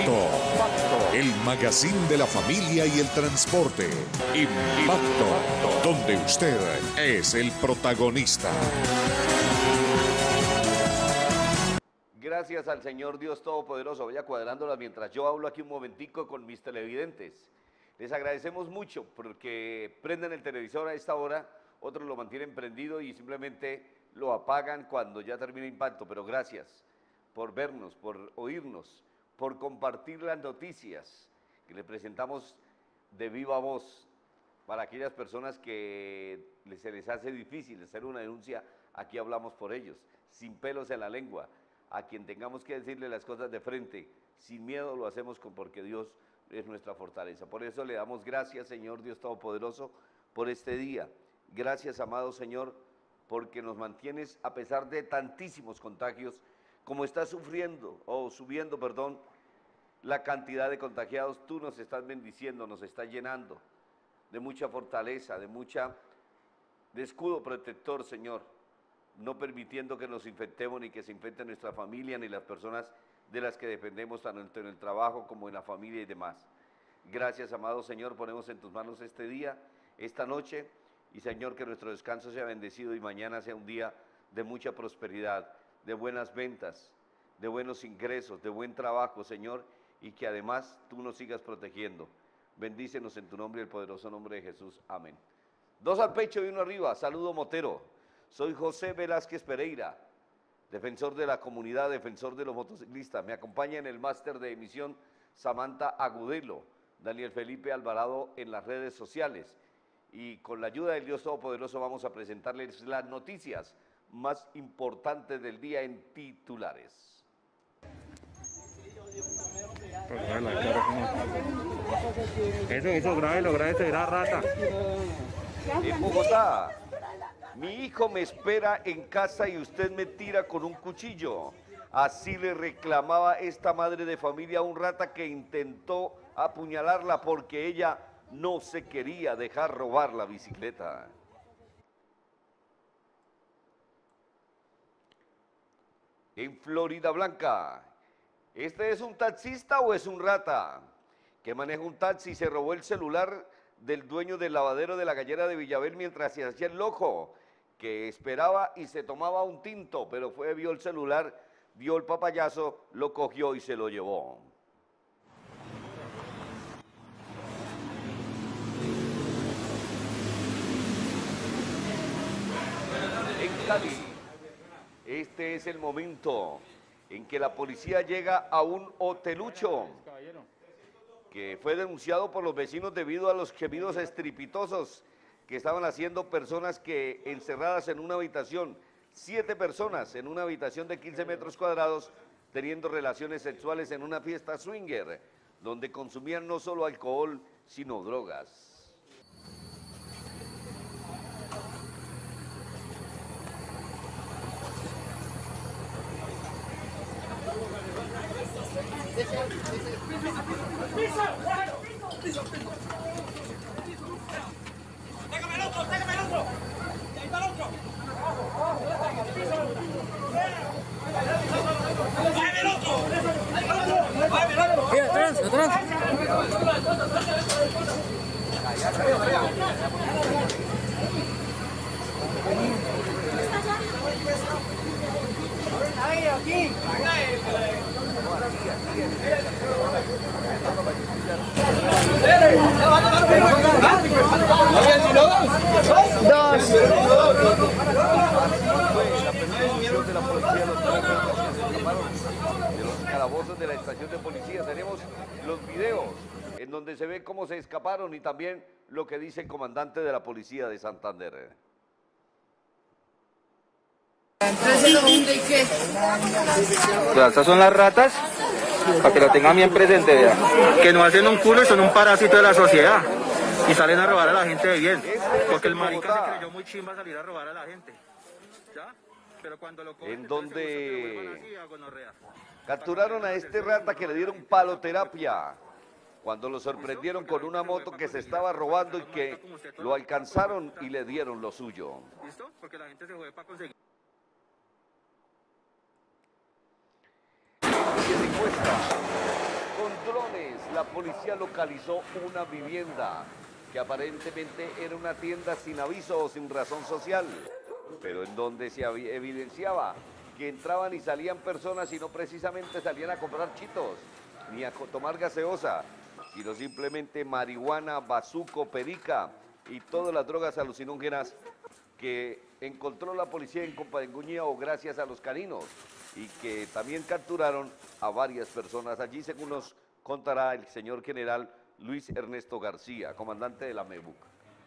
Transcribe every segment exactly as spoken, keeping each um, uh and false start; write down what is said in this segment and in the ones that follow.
Impacto, el magazine de la familia y el transporte. Impacto, donde usted es el protagonista. Gracias al Señor Dios Todopoderoso. Vaya cuadrándolas mientras yo hablo aquí un momentico con mis televidentes. Les agradecemos mucho porque prenden el televisor a esta hora, otros lo mantienen prendido y simplemente lo apagan cuando ya termina Impacto. Pero gracias por vernos, por oírnos, por compartir las noticias que le presentamos de viva voz para aquellas personas que se les hace difícil hacer una denuncia. Aquí hablamos por ellos, sin pelos en la lengua. A quien tengamos que decirle las cosas de frente, sin miedo lo hacemos con, porque Dios es nuestra fortaleza. Por eso le damos gracias, Señor Dios Todopoderoso, por este día. Gracias, amado Señor, porque nos mantienes a pesar de tantísimos contagios, como está sufriendo, o subiendo, perdón, la cantidad de contagiados. Tú nos estás bendiciendo, nos estás llenando de mucha fortaleza, de mucha, de escudo protector, Señor, no permitiendo que nos infectemos ni que se infecte nuestra familia ni las personas de las que dependemos tanto en el trabajo como en la familia y demás. Gracias, amado Señor, ponemos en tus manos este día, esta noche, y Señor, que nuestro descanso sea bendecido y mañana sea un día de mucha prosperidad, de buenas ventas, de buenos ingresos, de buen trabajo, Señor, y que además tú nos sigas protegiendo. Bendícenos en tu nombre y el poderoso nombre de Jesús. Amén. Dos al pecho y uno arriba. Saludo Motero. Soy José Velázquez Pereira, defensor de la comunidad, defensor de los motociclistas. Me acompaña en el máster de emisión Samantha Agudelo, Daniel Felipe Alvarado en las redes sociales. Y con la ayuda del Dios Todopoderoso vamos a presentarles las noticias más importantes del día en titulares. Eso, eso, grábelo, grábelo, será rata. En Bogotá, mi hijo me espera en casa y usted me tira con un cuchillo. Así le reclamaba esta madre de familia a un rata que intentó apuñalarla porque ella no se quería dejar robar la bicicleta. En Florida Blanca, ¿este es un taxista o es un rata que maneja un taxi y se robó el celular del dueño del lavadero de la gallera de Villabel mientras se hacía el loco, que esperaba y se tomaba un tinto, pero fue, vio el celular, vio el papayazo, lo cogió y se lo llevó? En Cali, este es el momento en que la policía llega a un hotelucho que fue denunciado por los vecinos debido a los gemidos estrepitosos que estaban haciendo personas que encerradas en una habitación, siete personas en una habitación de quince metros cuadrados, teniendo relaciones sexuales en una fiesta swinger, donde consumían no solo alcohol, sino drogas. ¡Sácame el otro! ¡Sácame el otro! ¡Ahí está el otro! ¡Sácame el otro! ¡Mira, atrás, atrás! ¡Ahí, aquí! Dos. La persecución de la policía, los de los calabozos de la estación de policía. Tenemos los videos en donde se ve cómo se escaparon y también lo que dice el comandante de la policía de Santander. Ya, estas son las ratas, para que lo tengan bien presente, vea. Que no hacen un culo y son un parásito de la sociedad. Y salen a robar a la gente de bien. Porque el marica se creyó muy chimba salir a robar a la gente. ¿Ya? Pero cuando lo cogen, en donde así, a gonorrea. Capturaron a este rata que le dieron paloterapia cuando lo sorprendieron con una moto que se estaba robando y que lo alcanzaron y le dieron lo suyo. ¿Listo? Porque la gente se jode para conseguir. Que se encuentra con policía localizó una vivienda que aparentemente era una tienda sin aviso o sin razón social, pero en donde se evidenciaba que entraban y salían personas y no precisamente salían a comprar chitos ni a tomar gaseosa, sino simplemente marihuana, bazuco, perica y todas las drogas alucinógenas que encontró la policía en Compañía o gracias a los caninos, y que también capturaron a varias personas allí, según nos contará el señor general Luis Ernesto García, comandante de la MEBUC.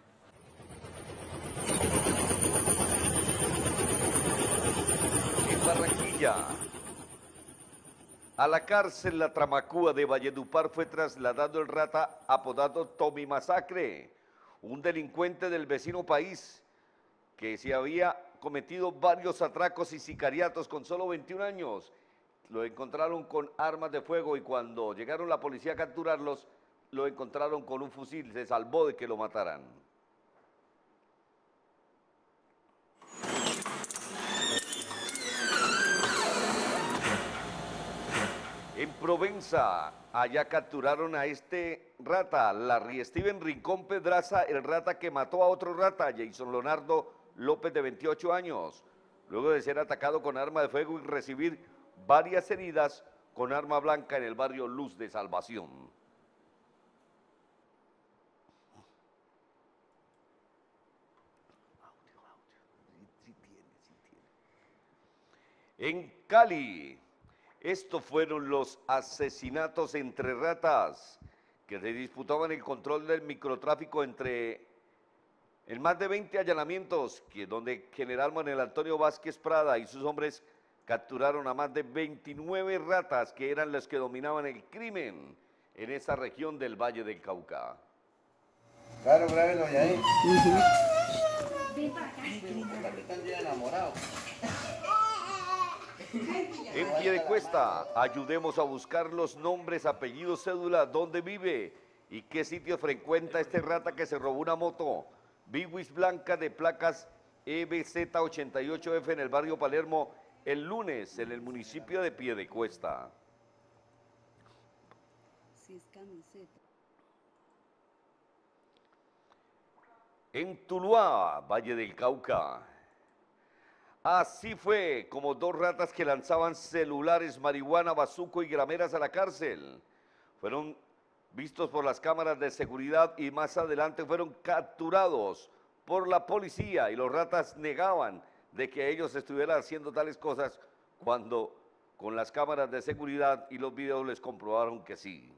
En Barranquilla, a la cárcel La Tramacúa de Valledupar fue trasladado el rata apodado Tommy Masacre, un delincuente del vecino país que se había cometido varios atracos y sicariatos con solo veintiún años. Lo encontraron con armas de fuego y cuando llegaron la policía a capturarlos, lo encontraron con un fusil, se salvó de que lo mataran. En Provenza, allá capturaron a este rata, Larry Steven Rincón Pedraza, el rata que mató a otro rata, Jason Leonardo López, de veintiocho años, luego de ser atacado con arma de fuego y recibir varias heridas con arma blanca en el barrio Luz de Salvación. En Cali, estos fueron los asesinatos entre ratas que se disputaban el control del microtráfico entre en más de veinte allanamientos, que donde general Manuel Antonio Vázquez Prada y sus hombres capturaron a más de veintinueve ratas que eran las que dominaban el crimen en esa región del Valle del Cauca. Claro, grábenlo ya ahí. Ven para acá. Están bien enamorados. En Piedecuesta, ayudemos a buscar los nombres, apellidos, cédula, dónde vive y qué sitio frecuenta este rata que se robó una moto Biwis blanca de placas E B Z ochenta y ocho F en el barrio Palermo el lunes en el municipio de Piedecuesta. Si es camiseta. En Tuluá, Valle del Cauca. Así fue como dos ratas que lanzaban celulares, marihuana, bazuco y grameras a la cárcel fueron vistos por las cámaras de seguridad y más adelante fueron capturados por la policía y los ratas negaban de que ellos estuvieran haciendo tales cosas cuando con las cámaras de seguridad y los videos les comprobaron que sí.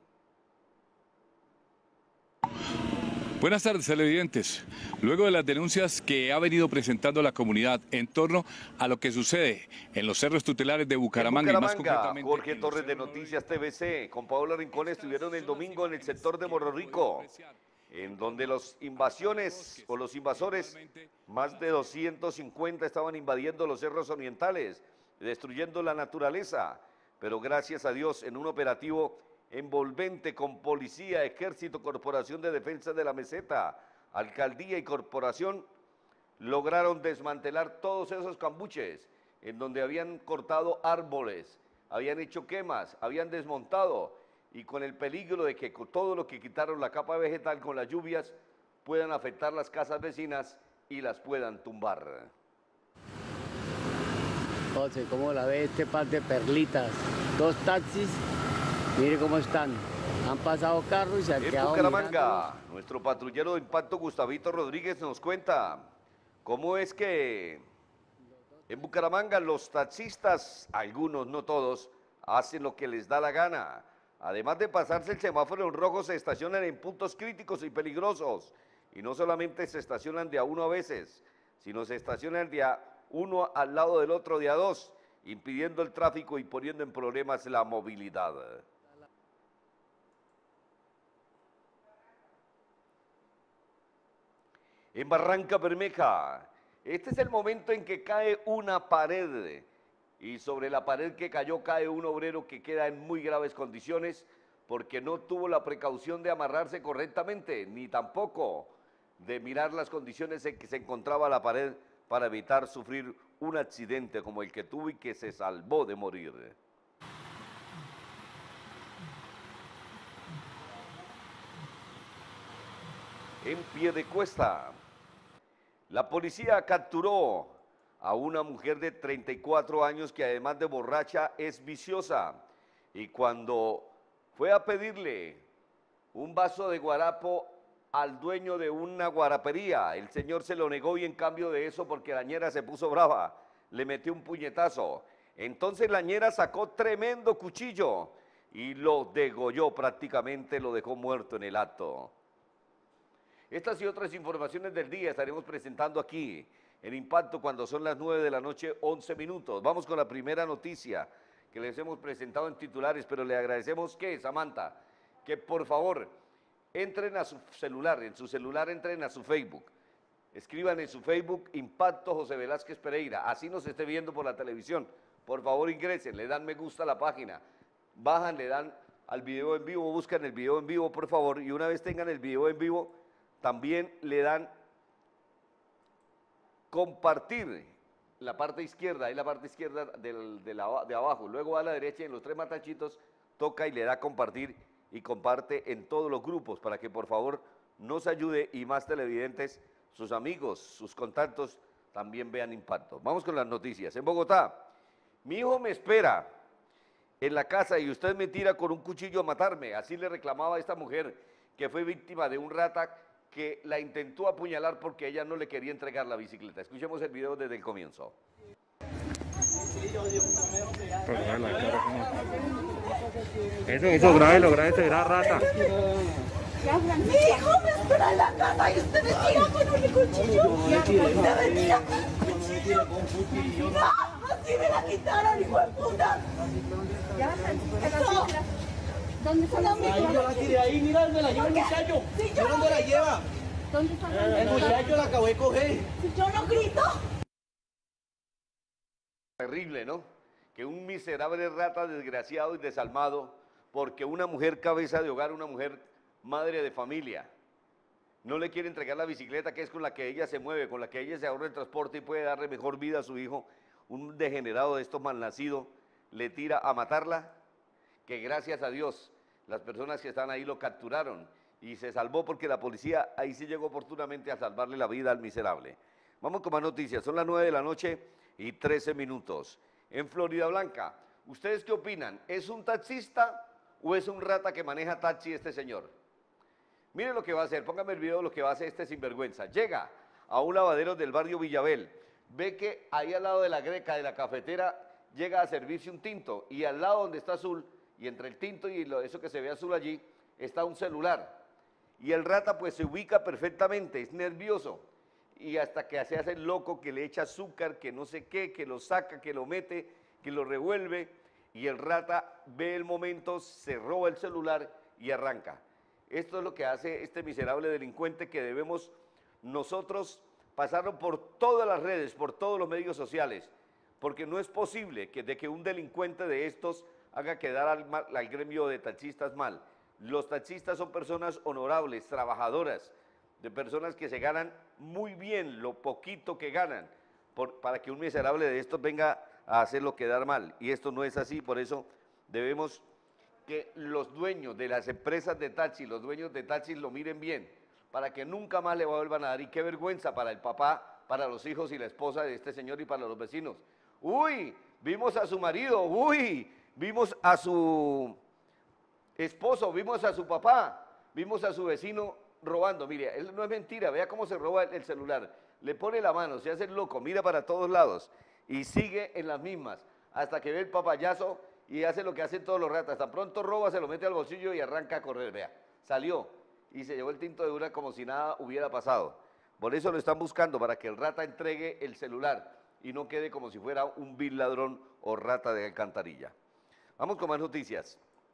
Buenas tardes, televidentes. Luego de las denuncias que ha venido presentando la comunidad en torno a lo que sucede en los cerros tutelares de Bucaramanga, en y más Bucaramanga, concretamente Jorge Torres de Noticias T V C con Paola Rincón estuvieron el domingo en el sector de Morro Rico, en donde los invasiones o los invasores, más de doscientos cincuenta, estaban invadiendo los cerros orientales, destruyendo la naturaleza, pero gracias a Dios en un operativo envolvente con policía, ejército, Corporación de Defensa de la Meseta, alcaldía y corporación, lograron desmantelar todos esos cambuches en donde habían cortado árboles, habían hecho quemas, habían desmontado, y con el peligro de que con todo lo que quitaron la capa vegetal con las lluvias puedan afectar las casas vecinas y las puedan tumbar. José, ¿cómo la ve este par de perlitas? Dos taxis. Mire cómo están, han pasado carros y se han en quedado Bucaramanga, mirándonos. Nuestro patrullero de impacto Gustavito Rodríguez nos cuenta cómo es que en Bucaramanga los taxistas, algunos, no todos, hacen lo que les da la gana. Además de pasarse el semáforo en rojo, se estacionan en puntos críticos y peligrosos. Y no solamente se estacionan de a uno a veces, sino se estacionan de a uno al lado del otro de a dos, impidiendo el tráfico y poniendo en problemas la movilidad. En Barranca Bermeja, este es el momento en que cae una pared y sobre la pared que cayó cae un obrero que queda en muy graves condiciones porque no tuvo la precaución de amarrarse correctamente, ni tampoco de mirar las condiciones en que se encontraba la pared para evitar sufrir un accidente como el que tuvo y que se salvó de morir. en Piedecuesta. La policía capturó a una mujer de treinta y cuatro años que además de borracha es viciosa. Y cuando fue a pedirle un vaso de guarapo al dueño de una guarapería, el señor se lo negó y en cambio de eso, porque la ñera se puso brava, le metió un puñetazo. Entonces la ñera sacó tremendo cuchillo y lo degolló prácticamente, lo dejó muerto en el acto. Estas y otras informaciones del día estaremos presentando aquí en Impacto cuando son las nueve de la noche, once minutos. Vamos con la primera noticia que les hemos presentado en titulares, pero le agradecemos que, Samantha, que por favor entren a su celular, en su celular entren a su Facebook, escriban en su Facebook Impacto José Velázquez Pereira, así nos esté viendo por la televisión, por favor ingresen, le dan me gusta a la página, bajan, le dan al video en vivo, buscan el video en vivo por favor, y una vez tengan el video en vivo, también le dan compartir la parte izquierda, ahí la parte izquierda del, de, la, de abajo, luego a la derecha y en los tres matachitos toca y le da compartir y comparte en todos los grupos para que por favor nos ayude y más televidentes, sus amigos, sus contactos también vean Impacto. Vamos con las noticias. En Bogotá, mi hijo me espera en la casa y usted me tira con un cuchillo a matarme, así le reclamaba a esta mujer que fue víctima de un rata que la intentó apuñalar porque ella no le quería entregar la bicicleta. Escuchemos el video desde el comienzo. Eso, eso, grábelo, grábelo, será rata. Mi hijo me espera en la casa y usted me tira con un cuchillo. Usted me tira con un cuchillo. ¡Ah! Así me la quitaron, hijo de puta. Eso. ¿Dónde está la muchacha? Ahí yo la tiré ahí, mira, me la lleva el muchacho. Si yo ¿dónde la lleva? ¿Dónde está el muchacho? La acabo de coger. Si yo no grito. Terrible, ¿no? Que un miserable rata desgraciado y desalmado, porque una mujer cabeza de hogar, una mujer madre de familia, no le quiere entregar la bicicleta que es con la que ella se mueve, con la que ella se ahorra el transporte y puede darle mejor vida a su hijo, un degenerado de estos malnacidos le tira a matarla, que gracias a Dios las personas que están ahí lo capturaron y se salvó porque la policía ahí sí llegó oportunamente a salvarle la vida al miserable. Vamos con más noticias, son las nueve de la noche y trece minutos. En Florida Blanca, ¿ustedes qué opinan? ¿Es un taxista o es un rata que maneja taxi este señor? Miren lo que va a hacer, póngame el video de lo que va a hacer este sinvergüenza. Llega a un lavadero del barrio Villabel, ve que ahí al lado de la greca, de la cafetera, llega a servirse un tinto y al lado donde está azul, y entre el tinto y lo, eso que se ve azul allí, está un celular. Y el rata pues se ubica perfectamente, es nervioso. Y hasta que se hace el loco, que le echa azúcar, que no sé qué, que lo saca, que lo mete, que lo revuelve. Y el rata ve el momento, se roba el celular y arranca. Esto es lo que hace este miserable delincuente que debemos nosotros pasarlo por todas las redes, por todos los medios sociales. Porque no es posible que de que un delincuente de estos haga quedar al, mal, al gremio de taxistas mal. Los taxistas son personas honorables, trabajadoras, de personas que se ganan muy bien lo poquito que ganan, por, para que un miserable de estos venga a hacerlo quedar mal. Y esto no es así, por eso debemos que los dueños de las empresas de taxi, los dueños de taxis lo miren bien, para que nunca más le vuelvan a dar. Y qué vergüenza para el papá, para los hijos y la esposa de este señor y para los vecinos. Uy, vimos a su marido, uy, vimos a su esposo, vimos a su papá, vimos a su vecino robando. Mire, él no es mentira, vea cómo se roba el celular, le pone la mano, se hace el loco, mira para todos lados y sigue en las mismas, hasta que ve el papayazo y hace lo que hacen todos los ratas, tan pronto roba, se lo mete al bolsillo y arranca a correr, vea, salió y se llevó el tinto de una como si nada hubiera pasado. Por eso lo están buscando, para que el rata entregue el celular y no quede como si fuera un vil ladrón o rata de alcantarilla. Vamos con más noticias.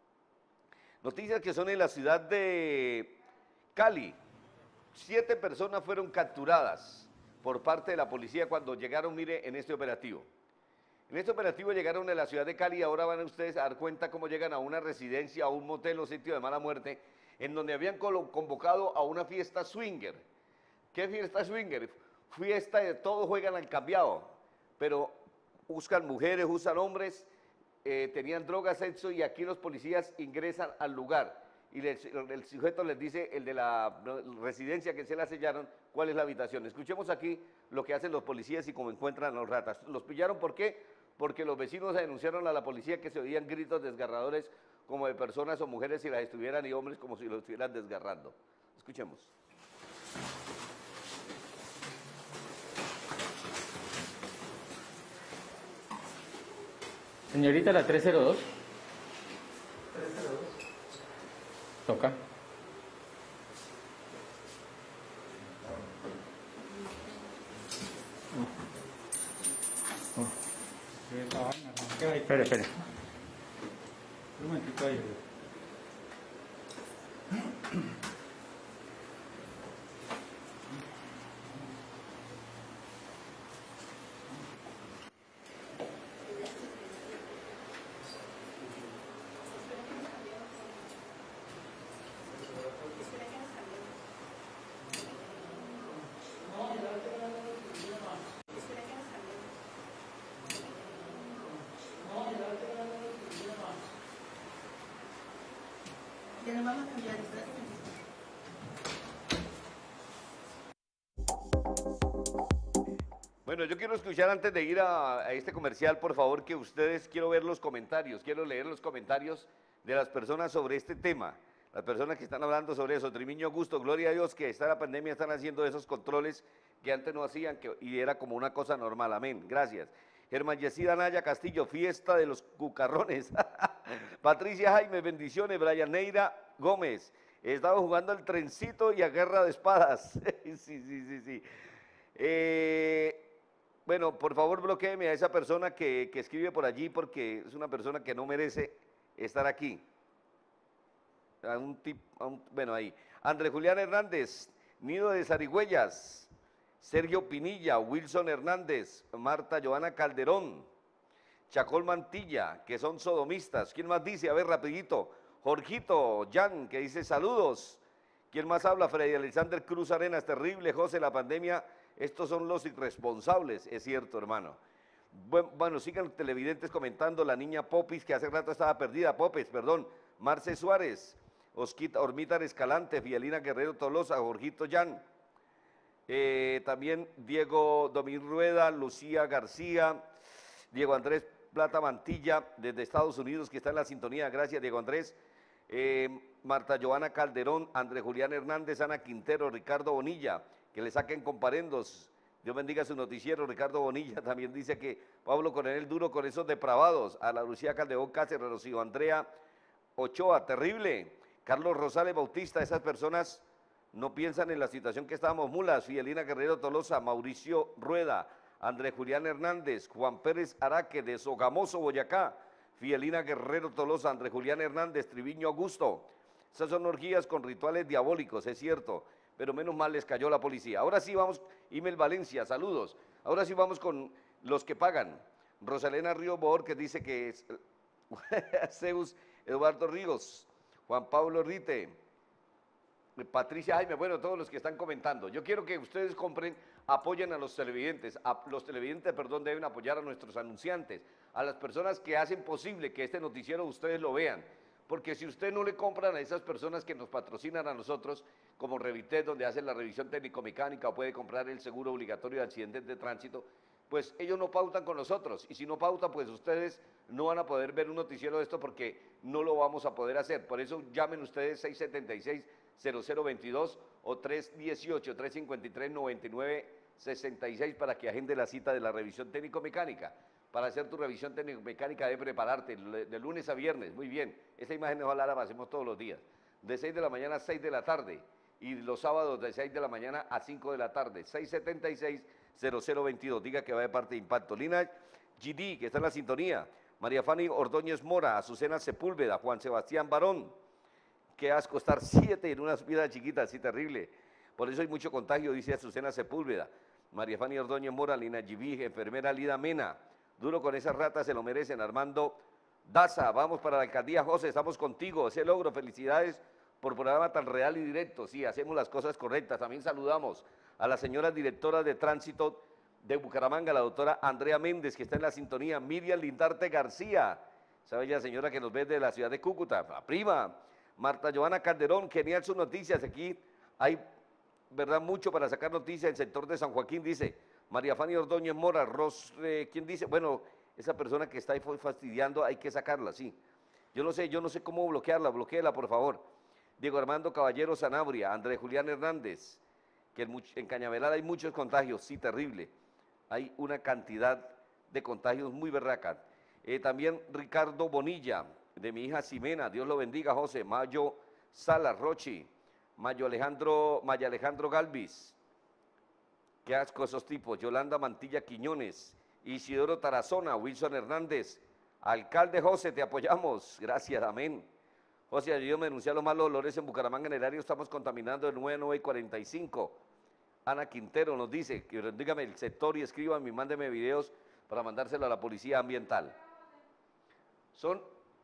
Noticias que son en la ciudad de Cali. Siete personas fueron capturadas por parte de la policía cuando llegaron, mire, en este operativo. En este operativo llegaron a la ciudad de Cali y ahora van ustedes a dar cuenta cómo llegan a una residencia, a un motel o sitio de mala muerte, en donde habían convocado a una fiesta swinger. ¿Qué fiesta swinger? Fiesta de todos juegan al cambiado, pero buscan mujeres, usan hombres, eh, tenían drogas, sexo, y aquí los policías ingresan al lugar y les, el sujeto les dice, el de la residencia que se la sellaron, cuál es la habitación. Escuchemos aquí lo que hacen los policías y cómo encuentran a los ratas. ¿Los pillaron por qué? Porque los vecinos denunciaron a la policía que se oían gritos desgarradores como de personas o mujeres si las estuvieran y hombres como si los estuvieran desgarrando. Escuchemos. Señorita, la tres cero dos. Toca. Espere, espere. Un momentito ahí. Ya nos vamos a cambiar de Bueno, yo quiero escuchar antes de ir a, a este comercial, por favor, que ustedes, quiero ver los comentarios, quiero leer los comentarios de las personas sobre este tema, las personas que están hablando sobre eso. Trimiño Augusto, gloria a Dios que está la pandemia, están haciendo esos controles que antes no hacían que, y era como una cosa normal, amén, gracias. Germán Yesida Naya Castillo, fiesta de los cucarrones. Patricia Jaime, bendiciones. Brian Neira Gómez, estaba jugando al trencito y a guerra de espadas. sí, sí, sí, sí. Eh, bueno, por favor bloquéeme a esa persona que, que escribe por allí porque es una persona que no merece estar aquí. A un tip, a un, bueno, ahí. André Julián Hernández, Nido de Zarigüeyas. Sergio Pinilla, Wilson Hernández, Marta Joana Calderón, Chacol Mantilla, que son sodomistas. ¿Quién más dice? A ver, rapidito. Jorgito Jan, que dice saludos. ¿Quién más habla? Freddy Alexander Cruz Arenas, terrible, José, la pandemia. Estos son los irresponsables, es cierto, hermano. Bueno, bueno, sigan televidentes comentando. La niña Popis, que hace rato estaba perdida. Popes, perdón. Marce Suárez, Osquita, Ormítar Escalante, Fidelina Guerrero Tolosa, Jorgito Jan. Eh, también Diego Domín Rueda, Lucía García, Diego Andrés Plata Mantilla, desde Estados Unidos, que está en la sintonía. Gracias, Diego Andrés. Eh, Marta Joana Calderón, André Julián Hernández, Ana Quintero, Ricardo Bonilla, que le saquen comparendos. Dios bendiga su noticiero. Ricardo Bonilla también dice que Pablo Coronel duro con esos depravados. A la Lucía Calderón Cáceres, Rocío Andrea Ochoa, terrible. Carlos Rosales Bautista, esas personas no piensan en la situación que estábamos. Mulas, Fidelina Guerrero Tolosa, Mauricio Rueda, André Julián Hernández, Juan Pérez Araque de Sogamoso, Boyacá, Fidelina Guerrero Tolosa, André Julián Hernández, Triviño Augusto. Esas son orgías con rituales diabólicos, es cierto, pero menos mal les cayó la policía. Ahora sí vamos, Imel Valencia, saludos. Ahora sí vamos con los que pagan. Rosalena Río Bor, que dice que es Zeus Eduardo Ríos, Juan Pablo Rite, Patricia Jaime, bueno, todos los que están comentando. Yo quiero que ustedes compren, apoyen a los televidentes. A, los televidentes, perdón, deben apoyar a nuestros anunciantes, a las personas que hacen posible que este noticiero ustedes lo vean. Porque si usted no le compran a esas personas que nos patrocinan a nosotros, como Revitet, donde hacen la revisión técnico-mecánica, o puede comprar el seguro obligatorio de accidentes de tránsito, pues ellos no pautan con nosotros. Y si no pautan, pues ustedes no van a poder ver un noticiero de esto porque no lo vamos a poder hacer. Por eso llamen ustedes seis setenta y seis, cero cero veintidós o tres dieciocho, trescientos cincuenta y tres, noventa y nueve sesenta y seis para que agende la cita de la revisión técnico-mecánica. Para hacer tu revisión técnico-mecánica debe prepararte de lunes a viernes. Muy bien, esta imagen ojalá la hacemos todos los días. De seis de la mañana a seis de la tarde y los sábados de seis de la mañana a cinco de la tarde. seis setenta y seis, cero cero veintidós, diga que va de parte de Impacto. Lina G D, que está en la sintonía. María Fanny Ordóñez Mora, Azucena Sepúlveda, Juan Sebastián Barón. Qué asco estar siete en una vida chiquita, así terrible. Por eso hay mucho contagio, dice Azucena Sepúlveda. María Fanny Ordóñez Mora, Lina G B, enfermera Lida Mena. Duro con esas ratas, se lo merecen. Armando Daza, vamos para la alcaldía. José, estamos contigo, ese logro, felicidades por programa tan real y directo. Sí, hacemos las cosas correctas. También saludamos a la señora directora de tránsito de Bucaramanga, la doctora Andrea Méndez, que está en la sintonía. Miriam Lindarte García, esa bella señora que nos ve de la ciudad de Cúcuta, la prima. Marta Giovanna Calderón, genial sus noticias. Aquí hay, verdad, mucho para sacar noticias. El sector de San Joaquín dice, María Fanny Ordóñez Mora, Ros, eh, ¿quién dice? Bueno, esa persona que está ahí fastidiando hay que sacarla, sí. Yo no sé, yo no sé cómo bloquearla, bloquéela, por favor. Diego Armando Caballero Sanabria, Andrés Julián Hernández, que en, en Cañaveral hay muchos contagios, sí, terrible. Hay una cantidad de contagios muy berraca. Eh, también Ricardo Bonilla, de mi hija Ximena, Dios lo bendiga, José. Mayo Salas Rochi, Mayo Alejandro, Maya Alejandro Galvis, qué asco esos tipos. Yolanda Mantilla Quiñones, Isidoro Tarazona, Wilson Hernández, alcalde José, te apoyamos, gracias, amén. José, ayúdame a denunciar los malos olores en Bucaramanga, en el área estamos contaminando el nueve nueve y cuarenta y cinco. Ana Quintero nos dice, que dígame el sector y escríbame y mándeme videos para mandárselo a la policía ambiental. Son,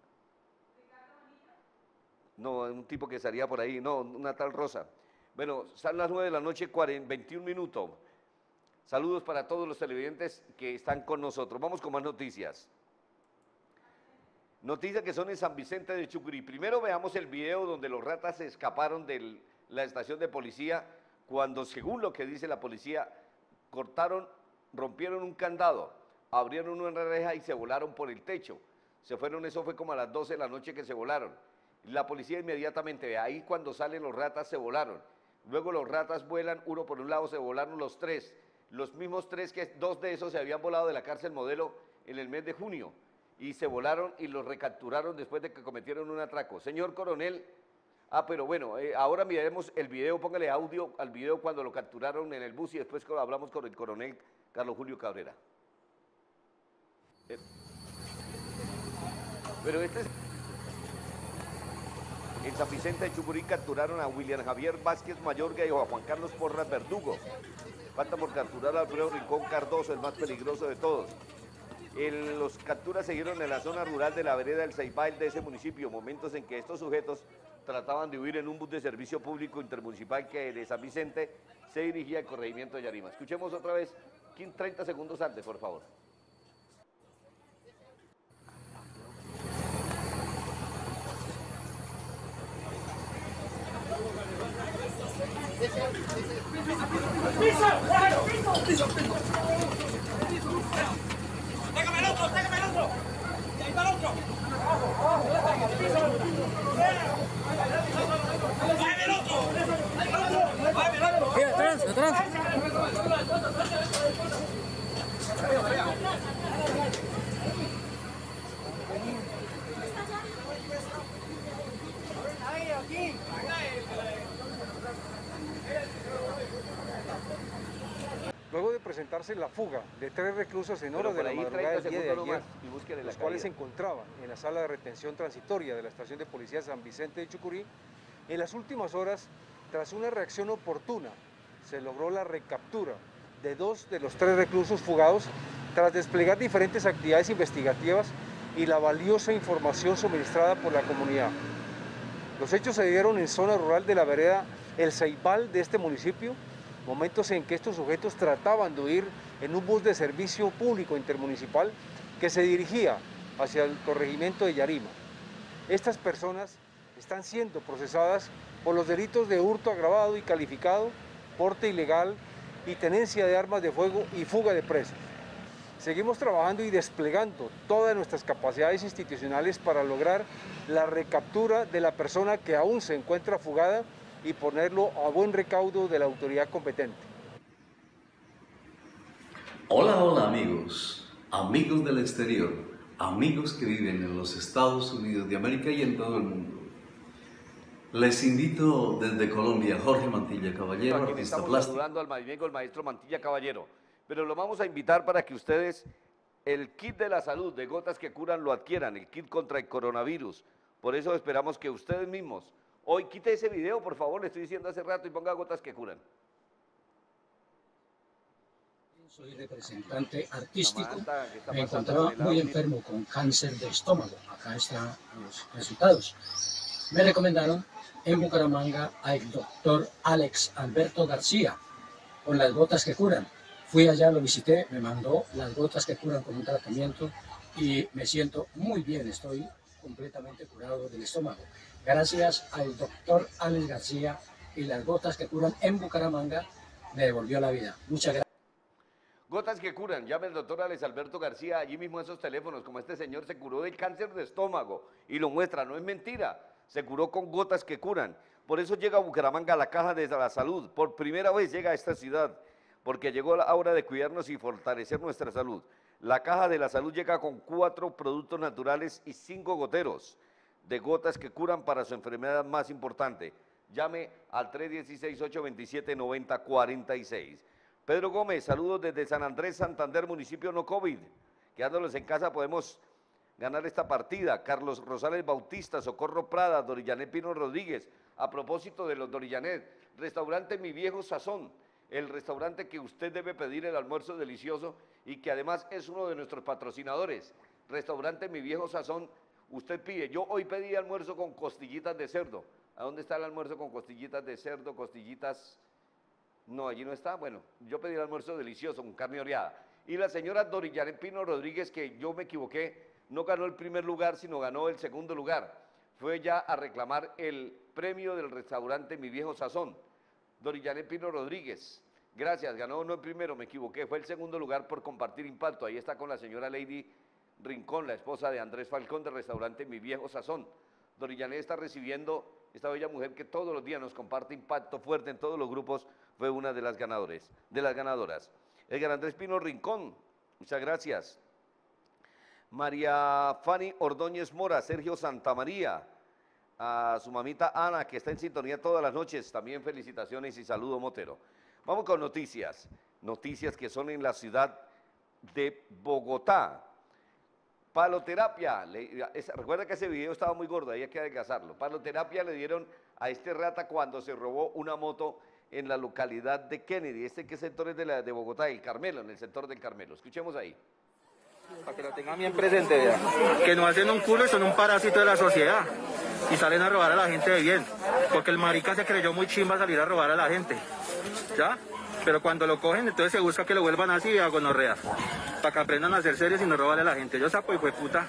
no, un tipo que salía por ahí, no, una tal Rosa. Bueno, son las nueve de la noche, veintiún minutos. Saludos para todos los televidentes que están con nosotros. Vamos con más noticias. Noticias que son en San Vicente de Chucurí. Primero veamos el video donde los ratas se escaparon de la estación de policía cuando, según lo que dice la policía, cortaron, rompieron un candado, abrieron una reja y se volaron por el techo. Se fueron, eso fue como a las doce de la noche que se volaron. La policía inmediatamente, ahí cuando salen los ratas se volaron. Luego los ratas vuelan, uno por un lado, se volaron los tres. Los mismos tres, que dos de esos se habían volado de la cárcel Modelo en el mes de junio. Y se volaron y los recapturaron después de que cometieron un atraco. Señor coronel, ah, pero bueno, eh, ahora miraremos el video, póngale audio al video cuando lo capturaron en el bus y después hablamos con el coronel Carlos Julio Cabrera. Eh. Pero este es... En San Vicente de Chucurí capturaron a William Javier Vázquez Mayorga y a Juan Carlos Porras Verdugo. Falta por capturar a Alfredo Rincón Cardoso, el más peligroso de todos. El, los capturas se dieron en la zona rural de la vereda del Ceibal de ese municipio, momentos en que estos sujetos trataban de huir en un bus de servicio público intermunicipal que de San Vicente se dirigía al corregimiento de Yarima. Escuchemos otra vez, treinta segundos antes, por favor. ¡Déjame el otro! ¡Déjame el otro! ¡Ahí está el otro! ¡Váyame el otro! ¡Váyame el otro! ¡Sí, atrás, atrás! aquí! Luego de presentarse la fuga de tres reclusos en horas de la madrugada del día de ayer, los cuales se encontraban en la sala de retención transitoria de la estación de policía San Vicente de Chucurí, en las últimas horas, tras una reacción oportuna, se logró la recaptura de dos de los tres reclusos fugados tras desplegar diferentes actividades investigativas y la valiosa información suministrada por la comunidad. Los hechos se dieron en zona rural de la vereda El Ceibal de este municipio, momentos en que estos sujetos trataban de huir en un bus de servicio público intermunicipal que se dirigía hacia el corregimiento de Yarima. Estas personas están siendo procesadas por los delitos de hurto agravado y calificado, porte ilegal y tenencia de armas de fuego y fuga de presos. Seguimos trabajando y desplegando todas nuestras capacidades institucionales para lograr la recaptura de la persona que aún se encuentra fugada y ponerlo a buen recaudo de la autoridad competente. Hola, hola amigos, amigos del exterior, amigos que viven en los Estados Unidos de América y en todo el mundo. Les invito desde Colombia, Jorge Mantilla Caballero, Aquí artista estamos plástico. saludando al maestro, el maestro Mantilla Caballero, pero lo vamos a invitar para que ustedes el kit de la salud de Gotas que Curan lo adquieran, el kit contra el coronavirus. Por eso esperamos que ustedes mismos, hoy quite ese video, por favor, le estoy diciendo hace rato, y ponga Gotas que Curan. Soy representante artístico, me encontraba muy enfermo con cáncer de estómago, acá están los resultados. Me recomendaron en Bucaramanga al doctor Alex Alberto García, con las gotas que curan. Fui allá, lo visité, me mandó las gotas que curan con un tratamiento y me siento muy bien, estoy completamente curado del estómago. gracias al doctor Alex García y las gotas que curan en Bucaramanga, me devolvió la vida. Muchas gracias. Gotas que curan, llame al doctor Alex Alberto García, allí mismo esos teléfonos, como este señor se curó del cáncer de estómago, y lo muestra, no es mentira, se curó con gotas que curan. Por eso llega a Bucaramanga la Caja de la Salud, por primera vez llega a esta ciudad, porque llegó la hora de cuidarnos y fortalecer nuestra salud. La Caja de la Salud llega con cuatro productos naturales y cinco goteros de gotas que curan para su enfermedad más importante. Llame al tres uno seis, ocho dos siete, nueve cero cuatro seis. Pedro Gómez, saludos desde San Andrés, Santander, municipio no COVID. Quedándolos en casa podemos ganar esta partida. Carlos Rosales Bautista, Socorro Prada, Dorillanet Pino Rodríguez. A propósito de los Dorillanet, restaurante Mi Viejo Sazón, el restaurante que usted debe pedir el almuerzo delicioso y que además es uno de nuestros patrocinadores. Restaurante Mi Viejo Sazón, usted pide. Yo hoy pedí almuerzo con costillitas de cerdo. ¿A dónde está el almuerzo con costillitas de cerdo, costillitas? No, allí no está. Bueno, yo pedí el almuerzo delicioso con carne oreada. Y la señora Dorillanet Pino Rodríguez, que yo me equivoqué, no ganó el primer lugar, sino ganó el segundo lugar. Fue ya a reclamar el premio del restaurante Mi Viejo Sazón. Dorillanet Pino Rodríguez, gracias, ganó no el primero, me equivoqué, fue el segundo lugar por compartir impacto. Ahí está con la señora Lady Rincón, la esposa de Andrés Falcón del restaurante Mi Viejo Sazón. Dorillanet está recibiendo, esta bella mujer que todos los días nos comparte impacto fuerte en todos los grupos, fue una de las ganadores, de las ganadoras. Edgar Andrés Pino Rincón, muchas gracias. María Fanny Ordóñez Mora, Sergio Santamaría, a su mamita Ana, que está en sintonía todas las noches, también felicitaciones y saludo Motero. Vamos con noticias, noticias que son en la ciudad de Bogotá. Paloterapia, le, es, recuerda que ese video estaba muy gordo, hay que adelgazarlo. Paloterapia le dieron a este rata cuando se robó una moto en la localidad de Kennedy. ¿Este qué sector es de, la, de Bogotá? El Carmelo, en el sector del Carmelo. Escuchemos ahí. Para que lo tengan bien presente, vea. Que no hacen un culo y son un parásito de la sociedad. Y salen a robar a la gente de bien. Porque el marica se creyó muy chimba salir a robar a la gente. ¿Ya? Pero cuando lo cogen, entonces se busca que lo vuelvan así a gonorrea. Para que aprendan a ser serios y no robarle a la gente. Yo sapo y fue puta.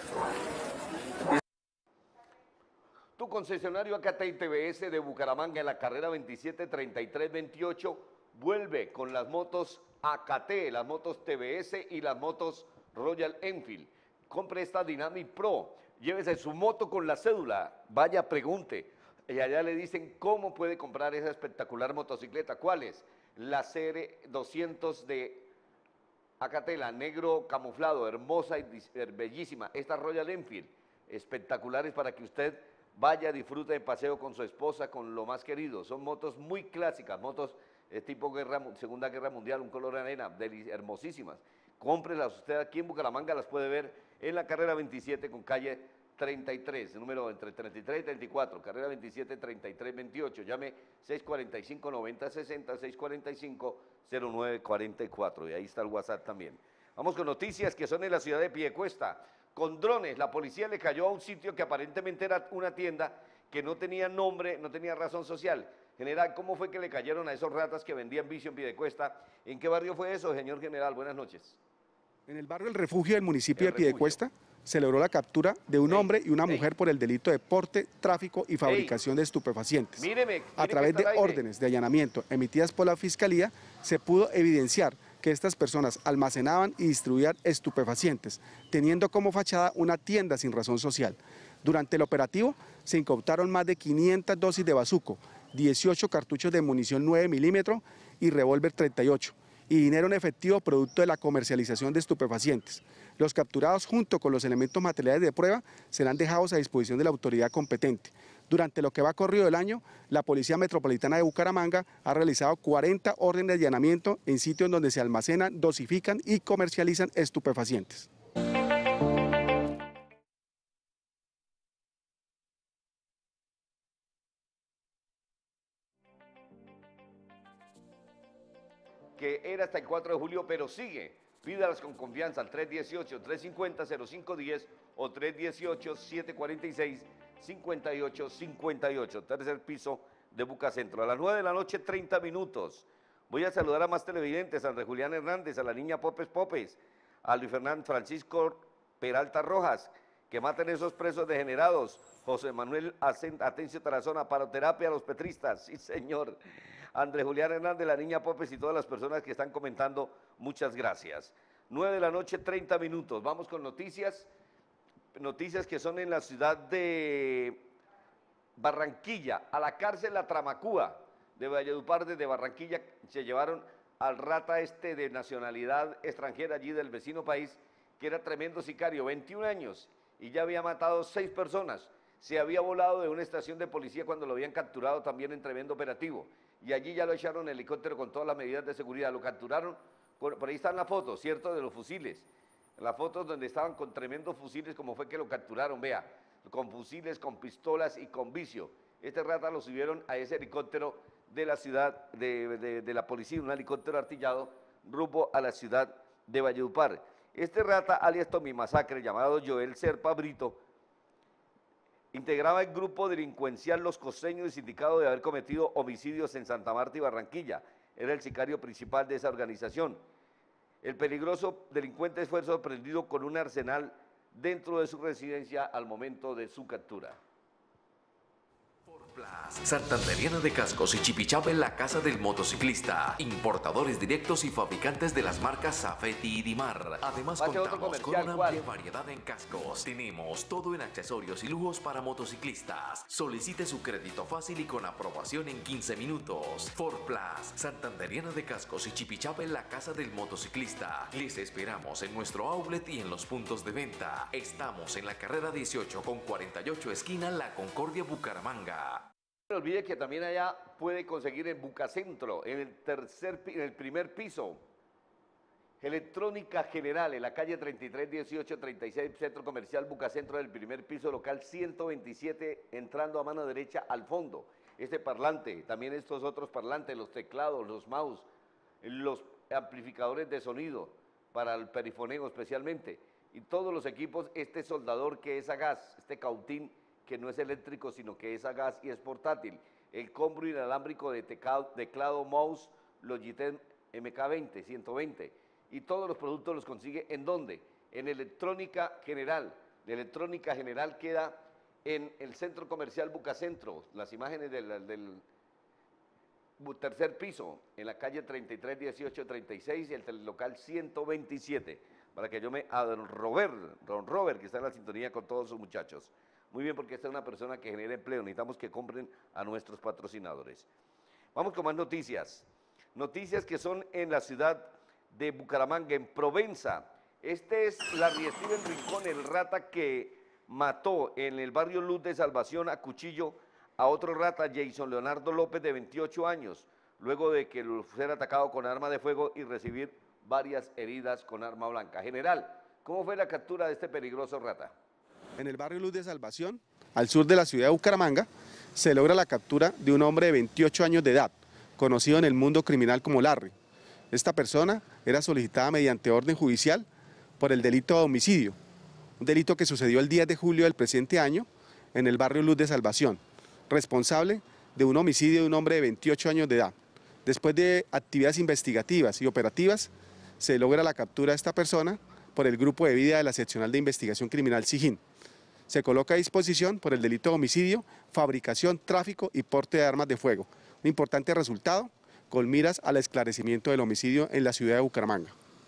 Tu concesionario Acatey T V S de Bucaramanga en la carrera veintisiete treinta y tres veintiocho vuelve con las motos Acatey, las motos T V S y las motos Royal Enfield. Compre esta Dynamic Pro, llévese su moto con la cédula, vaya pregunte, y allá le dicen cómo puede comprar esa espectacular motocicleta. ¿Cuál es? La C R doscientos de Acatey, la negro camuflado, hermosa y bellísima. Esta Royal Enfield, espectaculares para que usted vaya, disfrute de paseo con su esposa, con lo más querido. Son motos muy clásicas, motos eh, tipo guerra, Segunda Guerra Mundial, un color arena, hermosísimas. Cómprelas usted aquí en Bucaramanga, las puede ver en la carrera veintisiete con calle treinta y tres, número entre treinta y tres y treinta y cuatro, carrera veintisiete treinta y tres veintiocho, llame seis cuarenta y cinco, noventa sesenta, seis cuarenta y cinco, cero nueve cuarenta y cuatro, y ahí está el WhatsApp también. Vamos con noticias que son en la ciudad de Piedecuesta. Con drones, la policía le cayó a un sitio que aparentemente era una tienda que no tenía nombre, no tenía razón social. General, ¿cómo fue que le cayeron a esos ratas que vendían vicio en Piedecuesta? ¿En qué barrio fue eso, señor general? Buenas noches. En el barrio El Refugio del municipio de Piedecuesta se logró la captura de un hombre y una mujer por el delito de porte, tráfico y fabricación de estupefacientes. Míreme, mire a través de órdenes de allanamiento emitidas por la Fiscalía, se pudo evidenciar que estas personas almacenaban y distribuían estupefacientes, teniendo como fachada una tienda sin razón social. Durante el operativo se incautaron más de quinientas dosis de bazuco, dieciocho cartuchos de munición nueve milímetros y revólver treinta y ocho, y dinero en efectivo producto de la comercialización de estupefacientes. Los capturados junto con los elementos materiales de prueba serán dejados a disposición de la autoridad competente. Durante lo que va corrido del año, la Policía Metropolitana de Bucaramanga ha realizado cuarenta órdenes de allanamiento en sitios donde se almacenan, dosifican y comercializan estupefacientes. Que era hasta el cuatro de julio, pero sigue. Pídalas con confianza al tres dieciocho, tres cincuenta, cero cinco diez o tres dieciocho, siete cuarenta y seis, cincuenta y ocho cincuenta y ocho, tercer piso de Bucacentro. A las nueve de la noche, treinta minutos. Voy a saludar a más televidentes, a André Julián Hernández, a la niña Popes Popes, a Luis Fernando Francisco Peralta Rojas, que maten esos presos degenerados. José Manuel Atencio Tarazona, paroterapia a los petristas, sí señor. Andrés Julián Hernández, la niña Popes y todas las personas que están comentando, muchas gracias. nueve de la noche, treinta minutos, vamos con noticias, noticias que son en la ciudad de Barranquilla, a la cárcel La Tramacúa de Valledupar, desde Barranquilla, se llevaron al rata este de nacionalidad extranjera allí del vecino país, que era tremendo sicario, veintiún años, y ya había matado seis personas. Se había volado de una estación de policía cuando lo habían capturado también en tremendo operativo, y allí ya lo echaron en helicóptero con todas las medidas de seguridad, lo capturaron, por, por ahí están las fotos, ¿cierto?, de los fusiles, las fotos donde estaban con tremendos fusiles, como fue que lo capturaron, vea, con fusiles, con pistolas y con vicio. Este rata lo subieron a ese helicóptero de la ciudad, de, de, de la policía, un helicóptero artillado, rumbo a la ciudad de Valledupar. Este rata, alias Tommy Masacre, llamado Joel Serpa Brito, integraba el grupo delincuencial Los Costeños, indicado de haber cometido homicidios en Santa Marta y Barranquilla. Era el sicario principal de esa organización. El peligroso delincuente fue sorprendido con un arsenal dentro de su residencia al momento de su captura. Santanderiana de Cascos y Chipichapa en la casa del motociclista. Importadores directos y fabricantes de las marcas Safety y Dimar. Además contamos con una amplia variedad en cascos. Tenemos todo en accesorios y lujos para motociclistas. Solicite su crédito fácil y con aprobación en quince minutos. Ford Plus, Santanderiana de Cascos y Chipichapa en la casa del motociclista. Les esperamos en nuestro outlet y en los puntos de venta. Estamos en la carrera dieciocho con cuarenta y ocho, esquina La Concordia, Bucaramanga. No olvide que también allá puede conseguir en Bucacentro, en el tercer, en el primer piso, Electrónica General, en la calle treinta y tres, dieciocho, treinta y seis, Centro Comercial Bucacentro, del primer piso, local ciento veintisiete, entrando a mano derecha al fondo. Este parlante, también estos otros parlantes, los teclados, los mouse, los amplificadores de sonido, para el perifoneo especialmente, y todos los equipos, este soldador que es a gas, este cautín, que no es eléctrico, sino que es a gas y es portátil, el combo inalámbrico de teclado, teclado mouse Logitech M K veinte, ciento veinte, y todos los productos los consigue, ¿en dónde? En Electrónica General. La Electrónica General queda en el Centro Comercial Bucacentro, las imágenes del, del tercer piso, en la calle treinta y tres, dieciocho, treinta y seis, y el local ciento veintisiete, para que yo me... a don Robert, don Robert, que está en la sintonía con todos sus muchachos. Muy bien, porque esta es una persona que genera empleo, necesitamos que compren a nuestros patrocinadores. Vamos con más noticias. Noticias que son en la ciudad de Bucaramanga, en Provenza. Este es Larry Steven Rincón, el rata que mató en el barrio Luz de Salvación a cuchillo a otro rata, Jason Leonardo López, de veintiocho años, luego de que fuera atacado con arma de fuego y recibir varias heridas con arma blanca. General, ¿cómo fue la captura de este peligroso rata? En el barrio Luz de Salvación, al sur de la ciudad de Bucaramanga, se logra la captura de un hombre de veintiocho años de edad, conocido en el mundo criminal como Larry. Esta persona era solicitada mediante orden judicial por el delito de homicidio, un delito que sucedió el diez de julio del presente año en el barrio Luz de Salvación, responsable de un homicidio de un hombre de veintiocho años de edad. Después de actividades investigativas y operativas, se logra la captura de esta persona por el Grupo de Vida de la Seccional de Investigación Criminal SIGIN. Se coloca a disposición por el delito de homicidio, fabricación, tráfico y porte de armas de fuego. Un importante resultado con miras al esclarecimiento del homicidio en la ciudad de Bucaramanga.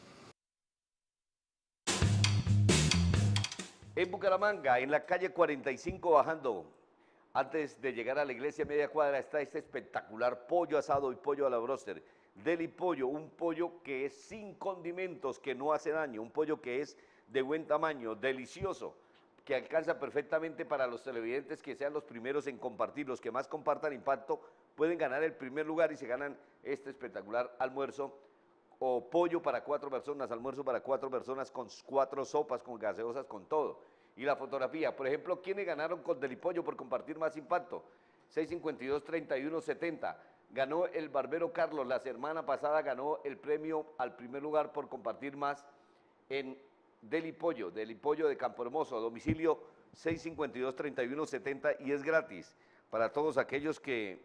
En Bucaramanga, en la calle cuarenta y cinco bajando, antes de llegar a la iglesia media cuadra, está este espectacular pollo asado y pollo a la bróster. Deli Pollo, un pollo que es sin condimentos, que no hace daño, un pollo que es de buen tamaño, delicioso, que alcanza perfectamente para los televidentes, que sean los primeros en compartir. Los que más compartan impacto pueden ganar el primer lugar y se ganan este espectacular almuerzo o pollo para cuatro personas, almuerzo para cuatro personas con cuatro sopas, con gaseosas, con todo. Y la fotografía, por ejemplo, ¿quiénes ganaron con Delipollo por compartir más impacto? seis cincuenta y dos, treinta y uno, setenta. Ganó el barbero Carlos, la semana pasada ganó el premio al primer lugar por compartir más en Delipollo, Delipollo de Campo Hermoso, domicilio seis cincuenta y dos, treinta y uno, setenta, y es gratis para todos aquellos que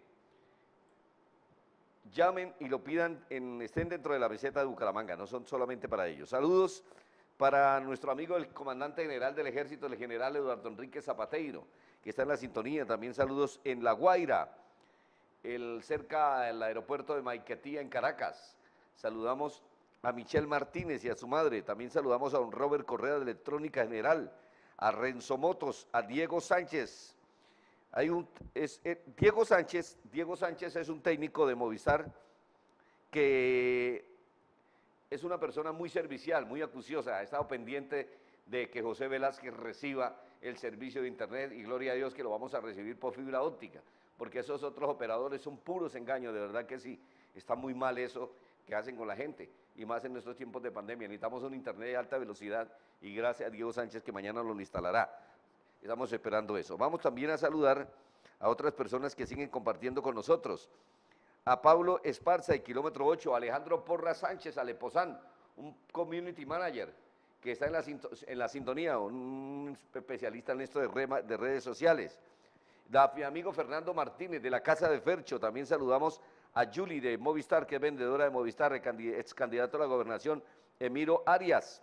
llamen y lo pidan, en, estén dentro de la meseta de Bucaramanga, no son solamente para ellos. Saludos para nuestro amigo el comandante general del ejército, el general Eduardo Enrique Zapateiro, que está en la sintonía. También saludos en La Guaira, el, cerca del aeropuerto de Maiquetía en Caracas. Saludamos a Michelle Martínez y a su madre. También saludamos a don Robert Correa de Electrónica General, a Renzo Motos, a Diego Sánchez. Hay un, es, eh, Diego Sánchez, Diego Sánchez es un técnico de Movistar que es una persona muy servicial, muy acuciosa. Ha estado pendiente de que José Velázquez reciba el servicio de internet y gloria a Dios que lo vamos a recibir por fibra óptica, porque esos otros operadores son puros engaños, de verdad que sí. Está muy mal eso que hacen con la gente, y más en nuestros tiempos de pandemia. Necesitamos un internet de alta velocidad y gracias a Diego Sánchez que mañana lo instalará. Estamos esperando eso. Vamos también a saludar a otras personas que siguen compartiendo con nosotros. A Pablo Esparza de Kilómetro ocho, a Alejandro Porra Sánchez, Alepozán, un community manager que está en la, en la sintonía, un especialista en esto de, rema, de redes sociales. A mi amigo Fernando Martínez de la Casa de Fercho. También saludamos a Julie de Movistar, que es vendedora de Movistar, ex candidato a la gobernación, Emiro Arias.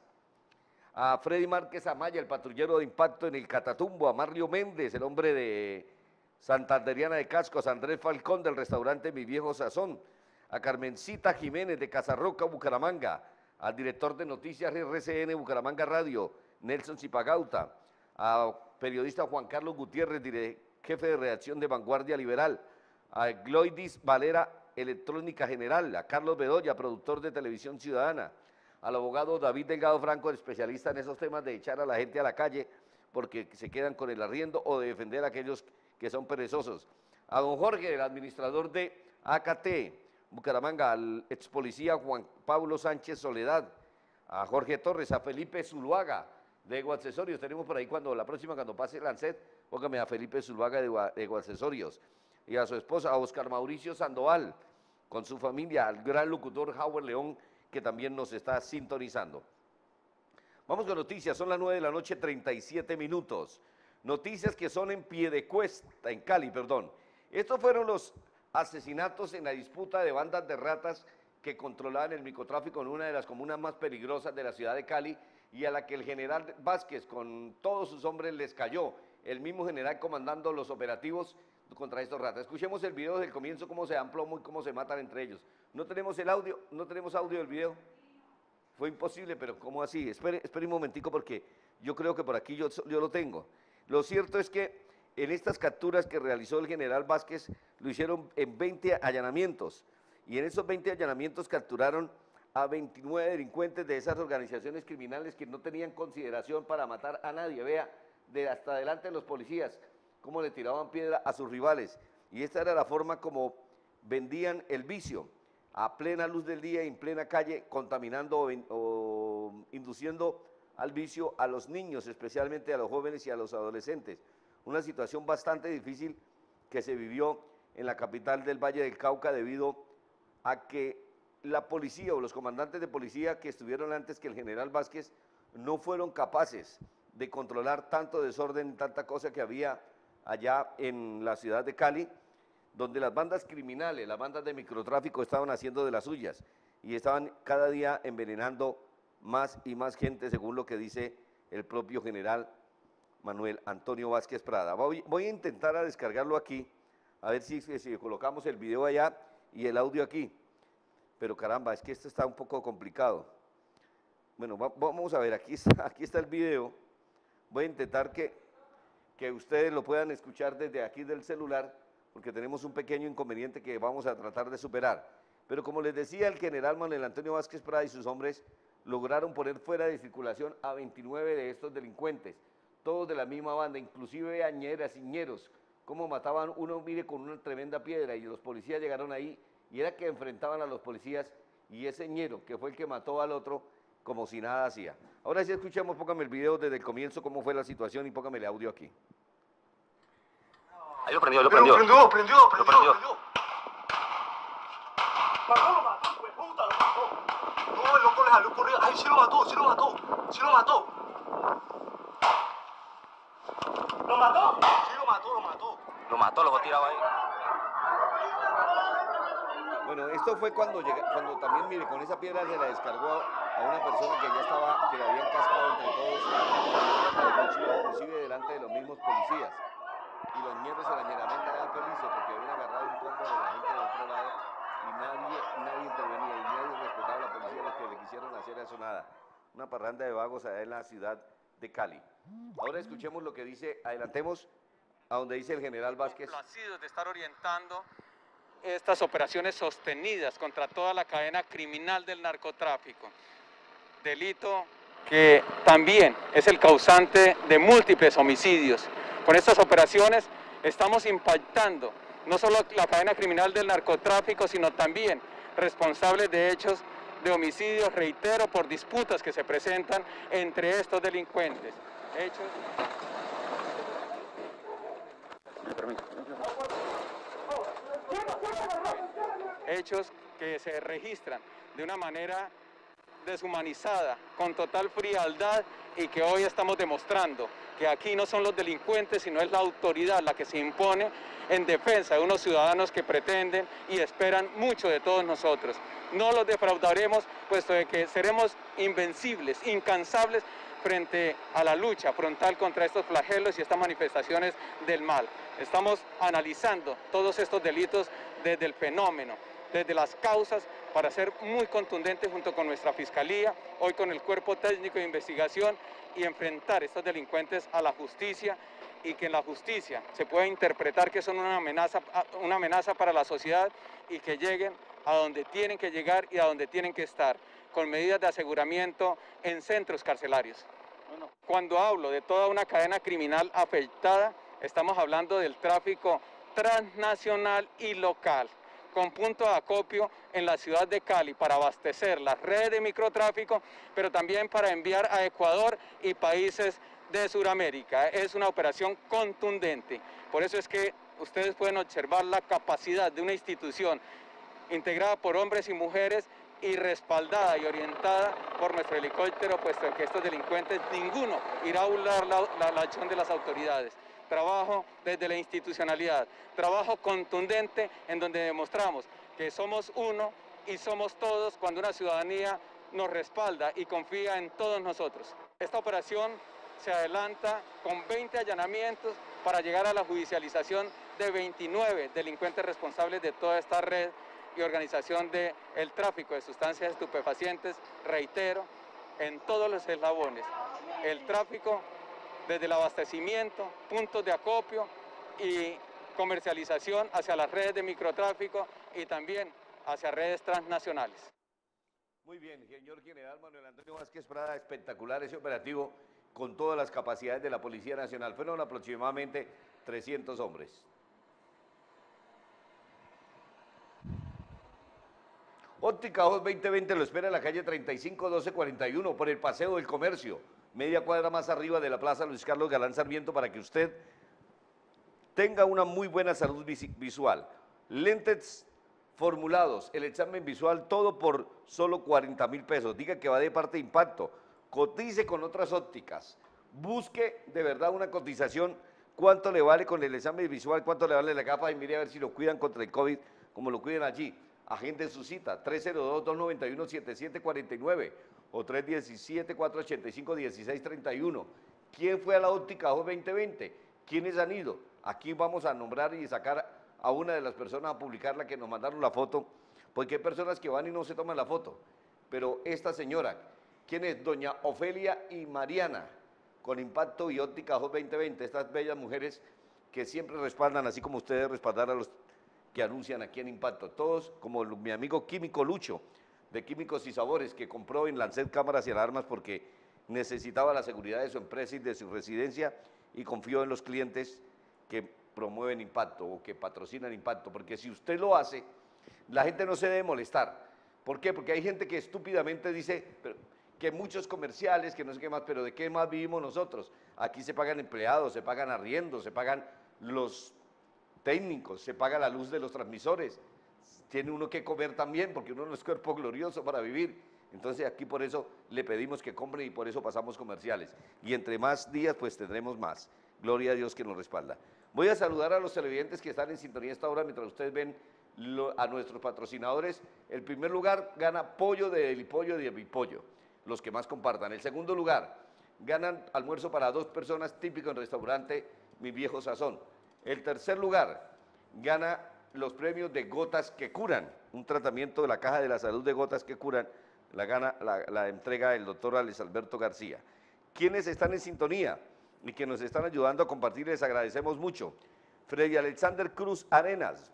A Freddy Márquez Amaya, el patrullero de impacto en el Catatumbo. A Marlio Méndez, el hombre de Santanderiana de Cascos. A Andrés Falcón del restaurante Mi Viejo Sazón. A Carmencita Jiménez de Casarroca, Bucaramanga. Al director de noticias R C N Bucaramanga Radio, Nelson Zipagauta. A periodista Juan Carlos Gutiérrez, jefe de redacción de Vanguardia Liberal. A Gloidis Valera, Electrónica General. A Carlos Bedoya, productor de Televisión Ciudadana. Al abogado David Delgado Franco, especialista en esos temas de echar a la gente a la calle porque se quedan con el arriendo o de defender a aquellos que son perezosos. A don Jorge, el administrador de A K T Bucaramanga. Al ex policía Juan Pablo Sánchez Soledad. A Jorge Torres. A Felipe Zuluaga de Ego Accesorios. Tenemos por ahí cuando la próxima, cuando pase Lancet, póngame a Felipe Zuluaga de Ego Accesorios. Y a su esposa, a Oscar Mauricio Sandoval, con su familia, al gran locutor Howard León, que también nos está sintonizando. Vamos con noticias, son las nueve de la noche, treinta y siete minutos. Noticias que son en Piedecuesta, en Cali, perdón. Estos fueron los asesinatos en la disputa de bandas de ratas que controlaban el microtráfico en una de las comunas más peligrosas de la ciudad de Cali, y a la que el general Vázquez con todos sus hombres les cayó, el mismo general comandando los operativos contra estos ratas. Escuchemos el video desde el comienzo, cómo se dan plomo y cómo se matan entre ellos. ¿No tenemos el audio? ¿No tenemos audio del video? Fue imposible, pero ¿cómo así? Espere, espere un momentico porque yo creo que por aquí yo, yo lo tengo. Lo cierto es que en estas capturas que realizó el general Vázquez, lo hicieron en veinte allanamientos, y en esos veinte allanamientos capturaron a veintinueve delincuentes de esas organizaciones criminales que no tenían consideración para matar a nadie. Vea, de hasta adelante los policías, cómo le tiraban piedra a sus rivales, y esta era la forma como vendían el vicio, a plena luz del día y en plena calle, contaminando o, o induciendo al vicio a los niños, especialmente a los jóvenes y a los adolescentes. Una situación bastante difícil que se vivió en la capital del Valle del Cauca debido a que la policía o los comandantes de policía que estuvieron antes que el general Vázquez no fueron capaces de controlar tanto desorden, tanta cosa que había allá en la ciudad de Cali, donde las bandas criminales, las bandas de microtráfico estaban haciendo de las suyas y estaban cada día envenenando más y más gente, según lo que dice el propio general Manuel Antonio Vázquez Prada. Voy, voy a intentar a descargarlo aquí, a ver si, si colocamos el video allá y el audio aquí, pero caramba, es que esto está un poco complicado. Bueno, va, vamos a ver, aquí está, aquí está el video. Voy a intentar que, que ustedes lo puedan escuchar desde aquí del celular, porque tenemos un pequeño inconveniente que vamos a tratar de superar. Pero como les decía, el general Manuel Antonio Vázquez Prada y sus hombres lograron poner fuera de circulación a veintinueve de estos delincuentes, todos de la misma banda, inclusive añeras, ñeros, cómo mataban uno, mire, con una tremenda piedra, y los policías llegaron ahí, y era que enfrentaban a los policías, y ese ñero, que fue el que mató al otro, como si nada hacía. Ahora sí escuchamos, póngame el video desde el comienzo, cómo fue la situación, y póngame el audio aquí. Ahí lo prendió, lo prendió. Lo prendió, prendió, prendió, lo prendió. prendió. Mató, lo mató, pues puta, lo mató. No, el loco le salió corriendo. Ay, sí lo mató, sí lo mató, sí lo mató. ¿Lo mató? Sí lo mató, lo mató. Lo mató, lo tirado ahí. Bueno, esto fue cuando, llega, cuando también, mire, con esa piedra se la descargó a una persona que ya estaba, que le habían cascado entre todos, inclusive delante de los mismos policías. Y los miembros de la ñeramenta eran felices porque habían agarrado un combo de la gente del otro lado y nadie, nadie intervenía y nadie respetaba a la policía, los que le quisieron hacer eso nada. Una parranda de vagos allá en la ciudad de Cali. Ahora escuchemos lo que dice, adelantemos a donde dice el general Vázquez. Complacidos de estar orientando estas operaciones sostenidas contra toda la cadena criminal del narcotráfico. Delito que también es el causante de múltiples homicidios. Con estas operaciones estamos impactando no solo la cadena criminal del narcotráfico, sino también responsables de hechos de homicidios, reitero, por disputas que se presentan entre estos delincuentes. Hechos... Hechos que se registran de una manera deshumanizada, con total frialdad, y que hoy estamos demostrando que aquí no son los delincuentes, sino es la autoridad la que se impone en defensa de unos ciudadanos que pretenden y esperan mucho de todos nosotros. No los defraudaremos, puesto de que seremos invencibles, incansables frente a la lucha frontal contra estos flagelos y estas manifestaciones del mal. Estamos analizando todos estos delitos desde el fenómeno, desde las causas, para ser muy contundentes junto con nuestra Fiscalía, hoy con el Cuerpo Técnico de Investigación, y enfrentar a estos delincuentes a la justicia, y que en la justicia se pueda interpretar que son una amenaza, una amenaza para la sociedad, y que lleguen a donde tienen que llegar y a donde tienen que estar, con medidas de aseguramiento en centros carcelarios. Bueno, cuando hablo de toda una cadena criminal afectada, estamos hablando del tráfico transnacional y local, con punto de acopio en la ciudad de Cali para abastecer las redes de microtráfico, pero también para enviar a Ecuador y países de Sudamérica. Es una operación contundente. Por eso es que ustedes pueden observar la capacidad de una institución integrada por hombres y mujeres y respaldada y orientada por nuestro helicóptero, puesto que estos delincuentes, ninguno irá a burlar la, la, la acción de las autoridades. Trabajo desde la institucionalidad, trabajo contundente en donde demostramos que somos uno y somos todos cuando una ciudadanía nos respalda y confía en todos nosotros. Esta operación se adelanta con veinte allanamientos para llegar a la judicialización de veintinueve delincuentes responsables de toda esta red y organización del tráfico de sustancias estupefacientes, reitero, en todos los eslabones. El tráfico desde el abastecimiento, puntos de acopio y comercialización hacia las redes de microtráfico y también hacia redes transnacionales. Muy bien, señor general Manuel Antonio Vázquez Prada, espectacular ese operativo con todas las capacidades de la Policía Nacional. Fueron aproximadamente trescientos hombres. Óptica Ojos veinte veinte lo espera en la calle treinta y cinco doce cuarenta y uno por el Paseo del Comercio, media cuadra más arriba de la Plaza Luis Carlos Galán Sarmiento, para que usted tenga una muy buena salud visual. Lentes formulados, el examen visual, todo por solo cuarenta mil pesos. Diga que va de parte de Impacto. Cotice con otras ópticas. Busque de verdad una cotización, cuánto le vale con el examen visual, cuánto le vale la gafa, y mire a ver si lo cuidan contra el COVID como lo cuidan allí. Agende su cita, tres cero dos, dos nueve uno, siete siete cuatro nueve o tres uno siete, cuatro ocho cinco, uno seis tres uno. ¿Quién fue a la óptica Ojos veinte veinte? ¿Quiénes han ido? Aquí vamos a nombrar y sacar a una de las personas a publicarla que nos mandaron la foto, porque hay personas que van y no se toman la foto. Pero esta señora, ¿quién es? Doña Ofelia y Mariana, con Impacto y óptica Ojos veinte veinte, estas bellas mujeres que siempre respaldan, así como ustedes respaldar a los que anuncian aquí en Impacto, todos, como mi amigo Químico Lucho, de Químicos y Sabores, que compró en Lancet cámaras y alarmas porque necesitaba la seguridad de su empresa y de su residencia, y confió en los clientes que promueven Impacto o que patrocinan Impacto, porque si usted lo hace, la gente no se debe molestar. ¿Por qué? Porque hay gente que estúpidamente dice pero, que muchos comerciales, que no sé qué más, pero ¿de qué más vivimos nosotros? Aquí se pagan empleados, se pagan arriendos, se pagan los técnicos, se paga la luz de los transmisores, tiene uno que comer también, porque uno no es cuerpo glorioso para vivir. Entonces aquí por eso le pedimos que compre y por eso pasamos comerciales. Y entre más días pues tendremos más. Gloria a Dios que nos respalda. Voy a saludar a los televidentes que están en sintonía esta hora mientras ustedes ven lo, a nuestros patrocinadores. El primer lugar gana pollo de Elipollo de Elipollo. los que más compartan. El segundo lugar, ganan almuerzo para dos personas típico en restaurante Mi Viejo Sazón. El tercer lugar, gana los premios de Gotas que Curan, un tratamiento de la Caja de la Salud de Gotas que Curan, la gana la, la entrega el doctor Alex Alberto García. Quienes están en sintonía y que nos están ayudando a compartir, les agradecemos mucho. Freddy Alexander Cruz Arenas,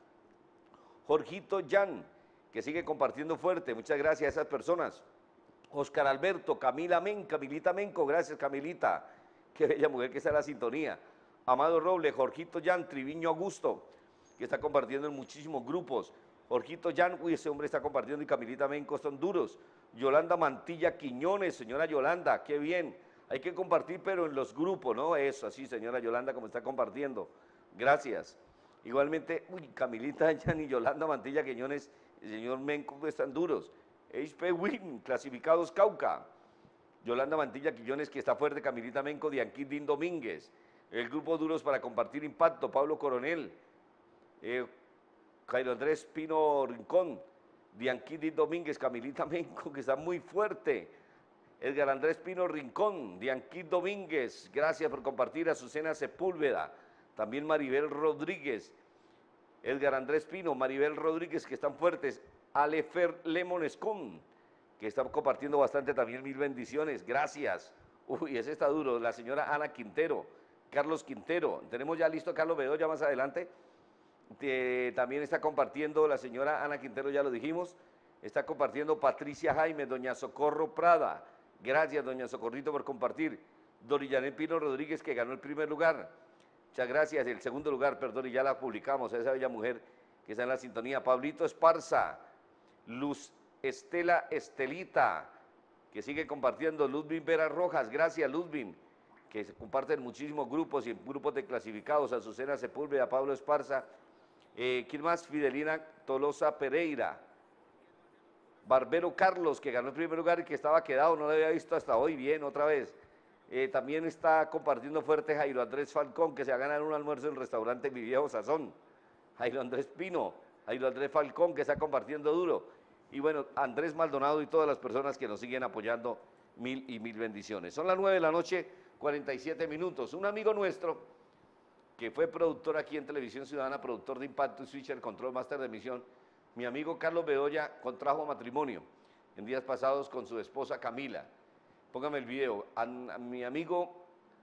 Jorgito Jan, que sigue compartiendo fuerte, muchas gracias a esas personas. Oscar Alberto, Camila Men, Camilita Menco, gracias Camilita, qué bella mujer que está en la sintonía. Amado Roble, Jorgito Jan, Triviño Augusto, que está compartiendo en muchísimos grupos. Jorgito Jan, uy, ese hombre está compartiendo, y Camilita Menco son duros. Yolanda Mantilla Quiñones, señora Yolanda, qué bien. Hay que compartir, pero en los grupos, ¿no? Eso, así, señora Yolanda, como está compartiendo. Gracias. Igualmente, uy, Camilita Jan y Yolanda Mantilla Quiñones, el señor Menco están duros. H P Win, clasificados Cauca. Yolanda Mantilla Quillones, que está fuerte. Camilita Menco, Dianquín Domínguez. El grupo Duros para Compartir Impacto, Pablo Coronel. Eh, Jairo Andrés Pino Rincón. Dianquín Domínguez, Camilita Menco, que está muy fuerte. Edgar Andrés Pino Rincón, Dianquín Domínguez. Gracias por compartir. Azucena Sepúlveda. También Maribel Rodríguez. Edgar Andrés Pino, Maribel Rodríguez, que están fuertes. Alefer Lemonescón, que está compartiendo bastante también, mil bendiciones, gracias. Uy, ese está duro. La señora Ana Quintero, Carlos Quintero, tenemos ya listo a Carlos Bedoya más adelante. Eh, también está compartiendo la señora Ana Quintero, ya lo dijimos. Está compartiendo Patricia Jaime, doña Socorro Prada, gracias doña Socorrito por compartir. Dorillanet Pino Rodríguez, que ganó el primer lugar, muchas gracias. El segundo lugar, perdón, y ya la publicamos, a esa bella mujer que está en la sintonía. Pablito Esparza, Luz Estela Estelita, que sigue compartiendo. Ludwin Vera Rojas, gracias Ludwin, que se comparten muchísimos grupos y en grupos de clasificados. Azucena Sepúlveda, Pablo Esparza, eh, ¿quién más? Fidelina Tolosa Pereira, Barbero Carlos, que ganó el primer lugar y que estaba quedado, no lo había visto hasta hoy, bien, otra vez. Eh, también está compartiendo fuerte Jairo Andrés Falcón, que se va a ganar un almuerzo en el restaurante Mi Viejo Sazón. Jairo Andrés Pino, Jairo Andrés Falcón, que está compartiendo duro. Y bueno, Andrés Maldonado y todas las personas que nos siguen apoyando, mil y mil bendiciones. Son las nueve de la noche, cuarenta y siete minutos. Un amigo nuestro, que fue productor aquí en Televisión Ciudadana, productor de Impacto y Switcher, Control Master de Emisión, mi amigo Carlos Bedoya contrajo matrimonio en días pasados con su esposa Camila. Póngame el video. A, a mi amigo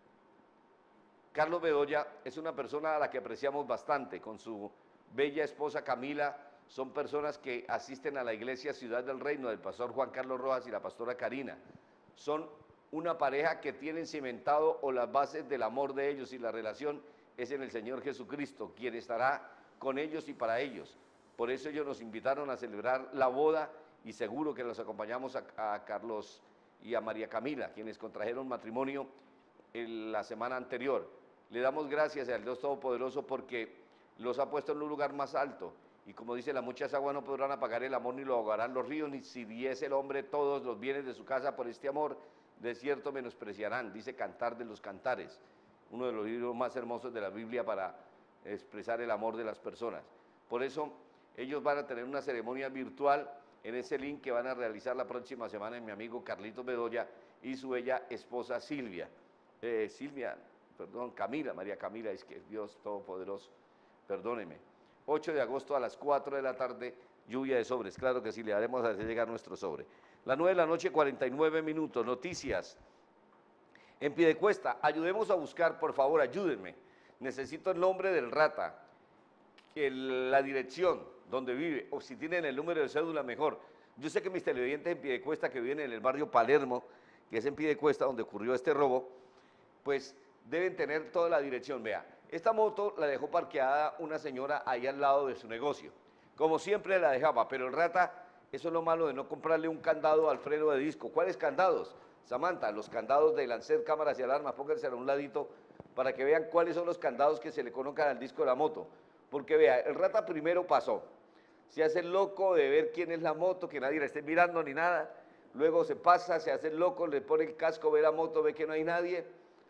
Carlos Bedoya es una persona a la que apreciamos bastante, con su bella esposa Camila. Son personas que asisten a la iglesia Ciudad del Reino del pastor Juan Carlos Rojas y la pastora Karina. Son una pareja que tienen cimentado o las bases del amor de ellos, y la relación es en el Señor Jesucristo, quien estará con ellos y para ellos. Por eso ellos nos invitaron a celebrar la boda, y seguro que los acompañamos a, a Carlos y a María Camila, quienes contrajeron matrimonio en la semana anterior. Le damos gracias al Dios Todopoderoso porque los ha puesto en un lugar más alto, y como dice, las muchas aguas no podrán apagar el amor, ni lo ahogarán los ríos, ni si diese el hombre todos los bienes de su casa por este amor, de cierto menospreciarán, dice Cantar de los Cantares, uno de los libros más hermosos de la Biblia para expresar el amor de las personas. Por eso ellos van a tener una ceremonia virtual en ese link que van a realizar la próxima semana en mi amigo Carlitos Bedoya y su bella esposa Silvia, eh, Silvia, perdón, Camila, María Camila, es que Dios Todopoderoso, perdóneme. ocho de agosto a las cuatro de la tarde, lluvia de sobres, claro que sí, le haremos hacer llegar nuestro sobre. Las nueve de la noche, cuarenta y nueve minutos, noticias. En Piedecuesta, ayudemos a buscar, por favor, ayúdenme. Necesito el nombre del rata, el, la dirección donde vive, o si tienen el número de cédula, mejor. Yo sé que mis televidentes en Piedecuesta, que viven en el barrio Palermo, que es en Piedecuesta donde ocurrió este robo, pues deben tener toda la dirección. Vea, esta moto la dejó parqueada una señora ahí al lado de su negocio. Como siempre la dejaba, pero el rata, eso es lo malo de no comprarle un candado al freno de disco. ¿Cuáles candados? Samantha, los candados de Lancet, cámaras y alarmas, pónganse a un ladito para que vean cuáles son los candados que se le colocan al disco de la moto. Porque vea, el rata primero pasó, se hace el loco de ver quién es la moto, que nadie la esté mirando ni nada, luego se pasa, se hace el loco, le pone el casco, ve la moto, ve que no hay nadie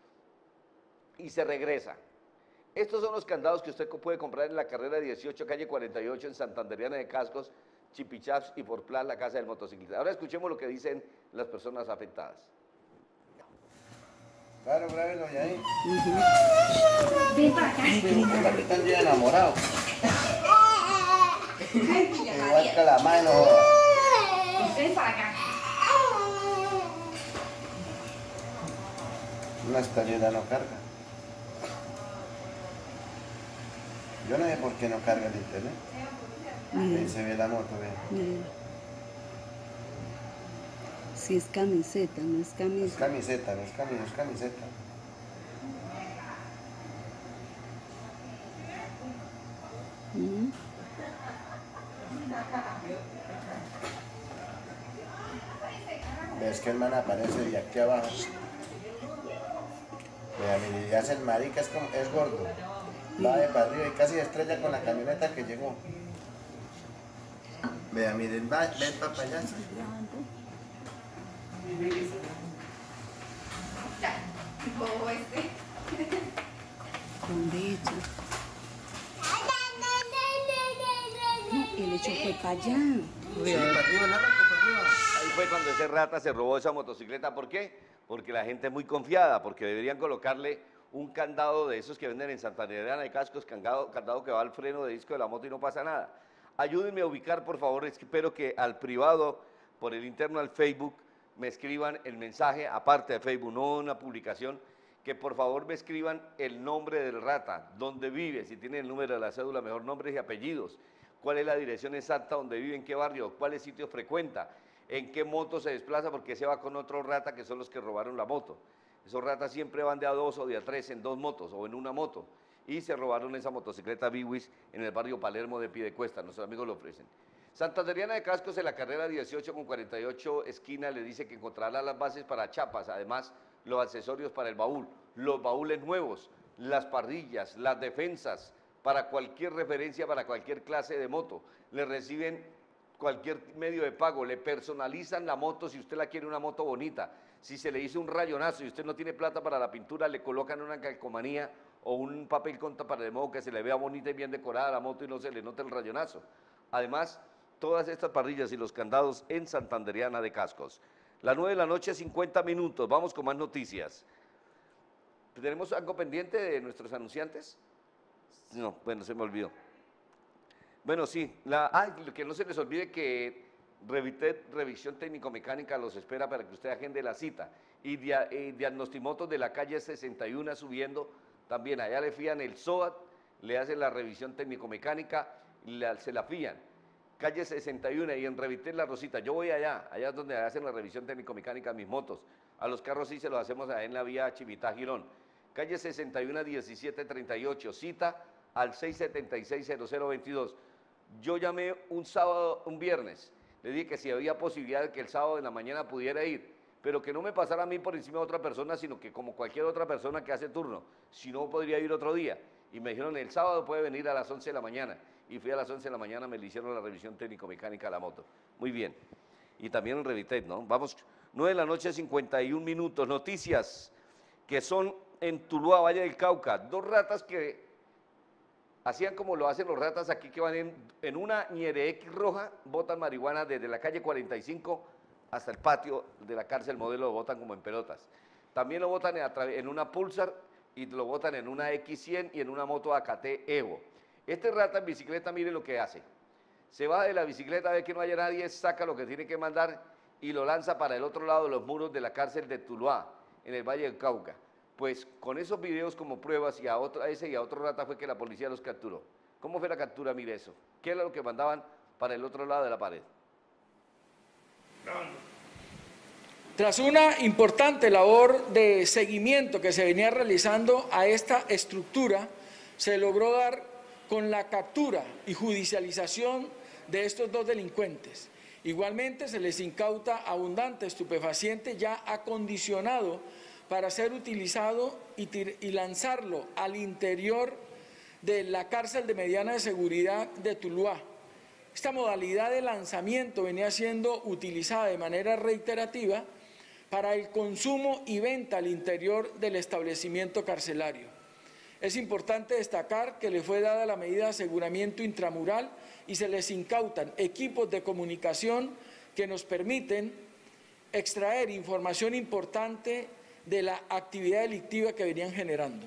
y se regresa. Estos son los candados que usted puede comprar en la carrera dieciocho, calle cuarenta y ocho, en Santanderiana de Cascos, Chipichaps y por Plan, la casa del motociclista. Ahora escuchemos lo que dicen las personas afectadas. Claro, grábenlo ya ahí. Ven para acá. Están ya enamorados. Igual que la mano. Ven para acá. Una estacioneta no carga. Yo no sé por qué no carga el internet. Ahí se ve la moto, ve. Miren. Si es camiseta, no es camiseta. Es camiseta, no es camiseta, es camiseta. Mm. Ves que el man aparece de aquí abajo. Vea, mire, ya es el marica, es, como, es gordo. Va de para arriba y casi estrella con la camioneta que llegó. Vea, miren, va, ven para allá. ¿Dónde echa? No, el hecho fue para allá. Sí, para arriba, la arrancó para arriba. Ahí fue cuando ese rata se robó esa motocicleta. ¿Por qué? Porque la gente es muy confiada, porque deberían colocarle un candado de esos que venden en Santandereana de cascos, candado, candado que va al freno de disco de la moto y no pasa nada. Ayúdenme a ubicar, por favor, espero que al privado, por el interno al Facebook, me escriban el mensaje, aparte de Facebook, no una publicación, que por favor me escriban el nombre del rata, dónde vive, si tiene el número de la cédula, mejor nombres y apellidos, cuál es la dirección exacta donde vive, en qué barrio, cuáles sitios frecuenta, en qué moto se desplaza, porque se va con otro rata que son los que robaron la moto. Esos ratas siempre van de a dos o de a tres en dos motos o en una moto. Y se robaron esa motocicleta Biwis en el barrio Palermo de Piedecuesta, nuestros amigos lo ofrecen. Santandereana de Cascos en la carrera dieciocho con cuarenta y ocho esquina le dice que encontrará las bases para chapas, además los accesorios para el baúl, los baúles nuevos, las parrillas, las defensas, para cualquier referencia, para cualquier clase de moto. Le reciben cualquier medio de pago, le personalizan la moto si usted la quiere una moto bonita. Si se le hizo un rayonazo y usted no tiene plata para la pintura, le colocan una calcomanía o un papel conta para de modo que se le vea bonita y bien decorada la moto y no se le note el rayonazo. Además, todas estas parrillas y los candados en Santandereana de Cascos. Las nueve de la noche, cincuenta minutos. Vamos con más noticias. ¿Tenemos algo pendiente de nuestros anunciantes? No, bueno, se me olvidó. Bueno, sí. La, ah, que no se les olvide que Revitet, Revisión Técnico-Mecánica los espera para que usted agende la cita. Y, dia, y Diagnostimotos de la calle sesenta y uno subiendo, también allá le fían el S O A T, le hacen la revisión técnico-mecánica, se la fían. Calle sesenta y uno y en Revitet La Rosita, yo voy allá, allá es donde hacen la revisión técnico-mecánica a mis motos. A los carros sí se los hacemos allá en la vía Chivitá-Girón. Calle sesenta y uno, diecisiete treinta y ocho, cita al seis siete seis, cero cero veintidós. Yo llamé un sábado, un viernes, le dije que si había posibilidad de que el sábado de la mañana pudiera ir, pero que no me pasara a mí por encima de otra persona, sino que como cualquier otra persona que hace turno, si no podría ir otro día. Y me dijeron, el sábado puede venir a las once de la mañana. Y fui a las once de la mañana, me le hicieron la revisión técnico-mecánica a la moto. Muy bien. Y también en Revitet, ¿no? Vamos, nueve de la noche, cincuenta y un minutos. Noticias que son en Tuluá, Valle del Cauca. Dos ratas que hacían como lo hacen los ratas aquí, que van en, en una Ñere X roja, botan marihuana desde la calle cuarenta y cinco hasta el patio de la cárcel Modelo, lo botan como en pelotas. También lo botan en, en una Pulsar y lo botan en una X cien y en una moto A K T Evo. Este rata en bicicleta, mire lo que hace. Se va de la bicicleta, ve que no haya nadie, saca lo que tiene que mandar y lo lanza para el otro lado de los muros de la cárcel de Tuluá, en el Valle del Cauca. Pues con esos videos como pruebas y a, otro, a ese y a otro rata fue que la policía los capturó. ¿Cómo fue la captura? Mire eso. ¿Qué era lo que mandaban para el otro lado de la pared? Tras una importante labor de seguimiento que se venía realizando a esta estructura, se logró dar con la captura y judicialización de estos dos delincuentes. Igualmente se les incauta abundante estupefaciente ya acondicionado para ser utilizado y, y lanzarlo al interior de la cárcel de mediana de seguridad de Tuluá. Esta modalidad de lanzamiento venía siendo utilizada de manera reiterativa para el consumo y venta al interior del establecimiento carcelario. Es importante destacar que le fue dada la medida de aseguramiento intramural y se les incautan equipos de comunicación que nos permiten extraer información importante de la actividad delictiva que venían generando.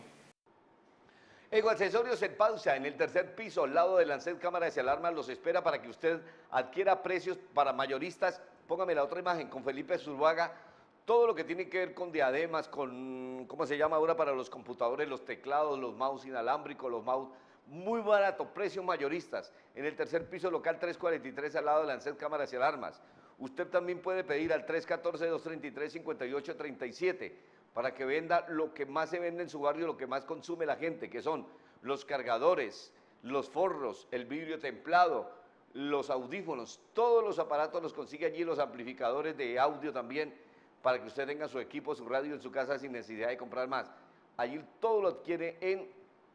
Ego Accesorios en pausa, en el tercer piso, al lado de Lancet Cámaras y Alarmas, los espera para que usted adquiera precios para mayoristas. Póngame la otra imagen con Felipe Zuluaga. Todo lo que tiene que ver con diademas, con, ¿cómo se llama ahora para los computadores? Los teclados, los mouse inalámbricos, los mouse, muy barato, precios mayoristas. En el tercer piso, local tres cuarenta y tres, al lado de Lancet Cámaras y Alarmas. Usted también puede pedir al tres uno cuatro, dos tres tres, cinco ocho tres siete para que venda lo que más se vende en su barrio, lo que más consume la gente, que son los cargadores, los forros, el vidrio templado, los audífonos, todos los aparatos los consigue allí, los amplificadores de audio también, para que usted tenga su equipo, su radio en su casa sin necesidad de comprar más. Allí todo lo adquiere en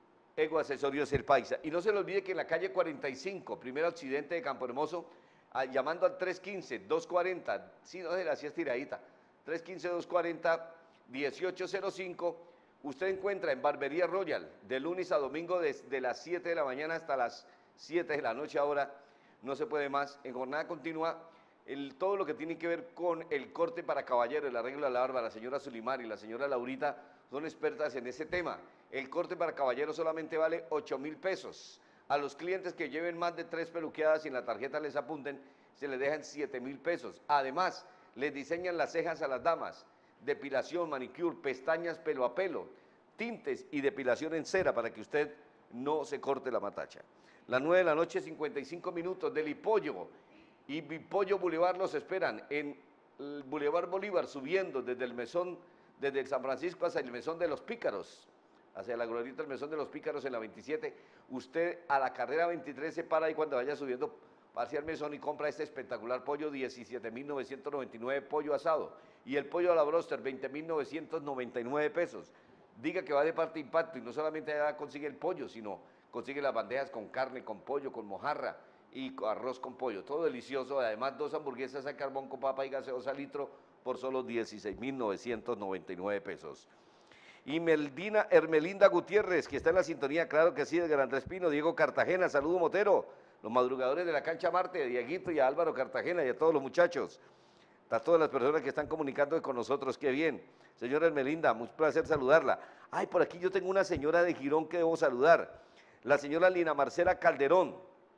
Ego Accesorios El Paisa. Y no se le olvide que en la calle cuarenta y cinco, primer occidente de Campo Hermoso, a, llamando al tres uno cinco, dos cuatro cero, sí, no se la hacía estiradita, tres uno cinco, dos cuatro cero, dieciocho cero cinco, usted encuentra en Barbería Royal, de lunes a domingo desde las siete de la mañana hasta las siete de la noche ahora, no se puede más, en jornada continua, el, todo lo que tiene que ver con el corte para caballero, el arreglo de la barba, la señora Zulimar y la señora Laurita son expertas en ese tema. El corte para caballero solamente vale ocho mil pesos. A los clientes que lleven más de tres peluqueadas y en la tarjeta les apunten, se les dejan siete mil pesos. Además, les diseñan las cejas a las damas, depilación, manicure, pestañas pelo a pelo, tintes y depilación en cera para que usted no se corte la matacha. Las nueve de la noche, cincuenta y cinco minutos, del Hipollo y Hipollo Boulevard los esperan en el Boulevard Bolívar, subiendo desde el mesón, desde el San Francisco hasta el mesón de los Pícaros, hacia la glorieta del mesón de los Pícaros en la veintisiete. Usted a la carrera veintitrés se para y cuando vaya subiendo hacia el mesón y compra este espectacular pollo, diecisiete mil novecientos noventa y nueve, pollo asado. Y el pollo a la broster, veinte mil novecientos noventa y nueve pesos. Diga que va de parte impacto y no solamente ya consigue el pollo, sino consigue las bandejas con carne, con pollo, con mojarra y arroz con pollo. Todo delicioso. Además, dos hamburguesas a carbón con papa y gaseosa litro por solo dieciséis mil novecientos noventa y nueve pesos. Y Meldina Hermelinda Gutiérrez, que está en la sintonía, claro que sí, de Gran Respino. Diego Cartagena, saludo Motero. Los madrugadores de la cancha Marte, Dieguito y a Álvaro Cartagena y a todos los muchachos. A todas las personas que están comunicando con nosotros, qué bien. Señora Hermelinda, mucho placer saludarla. Ay, por aquí yo tengo una señora de Girón que debo saludar. La señora Lina Marcela Calderón.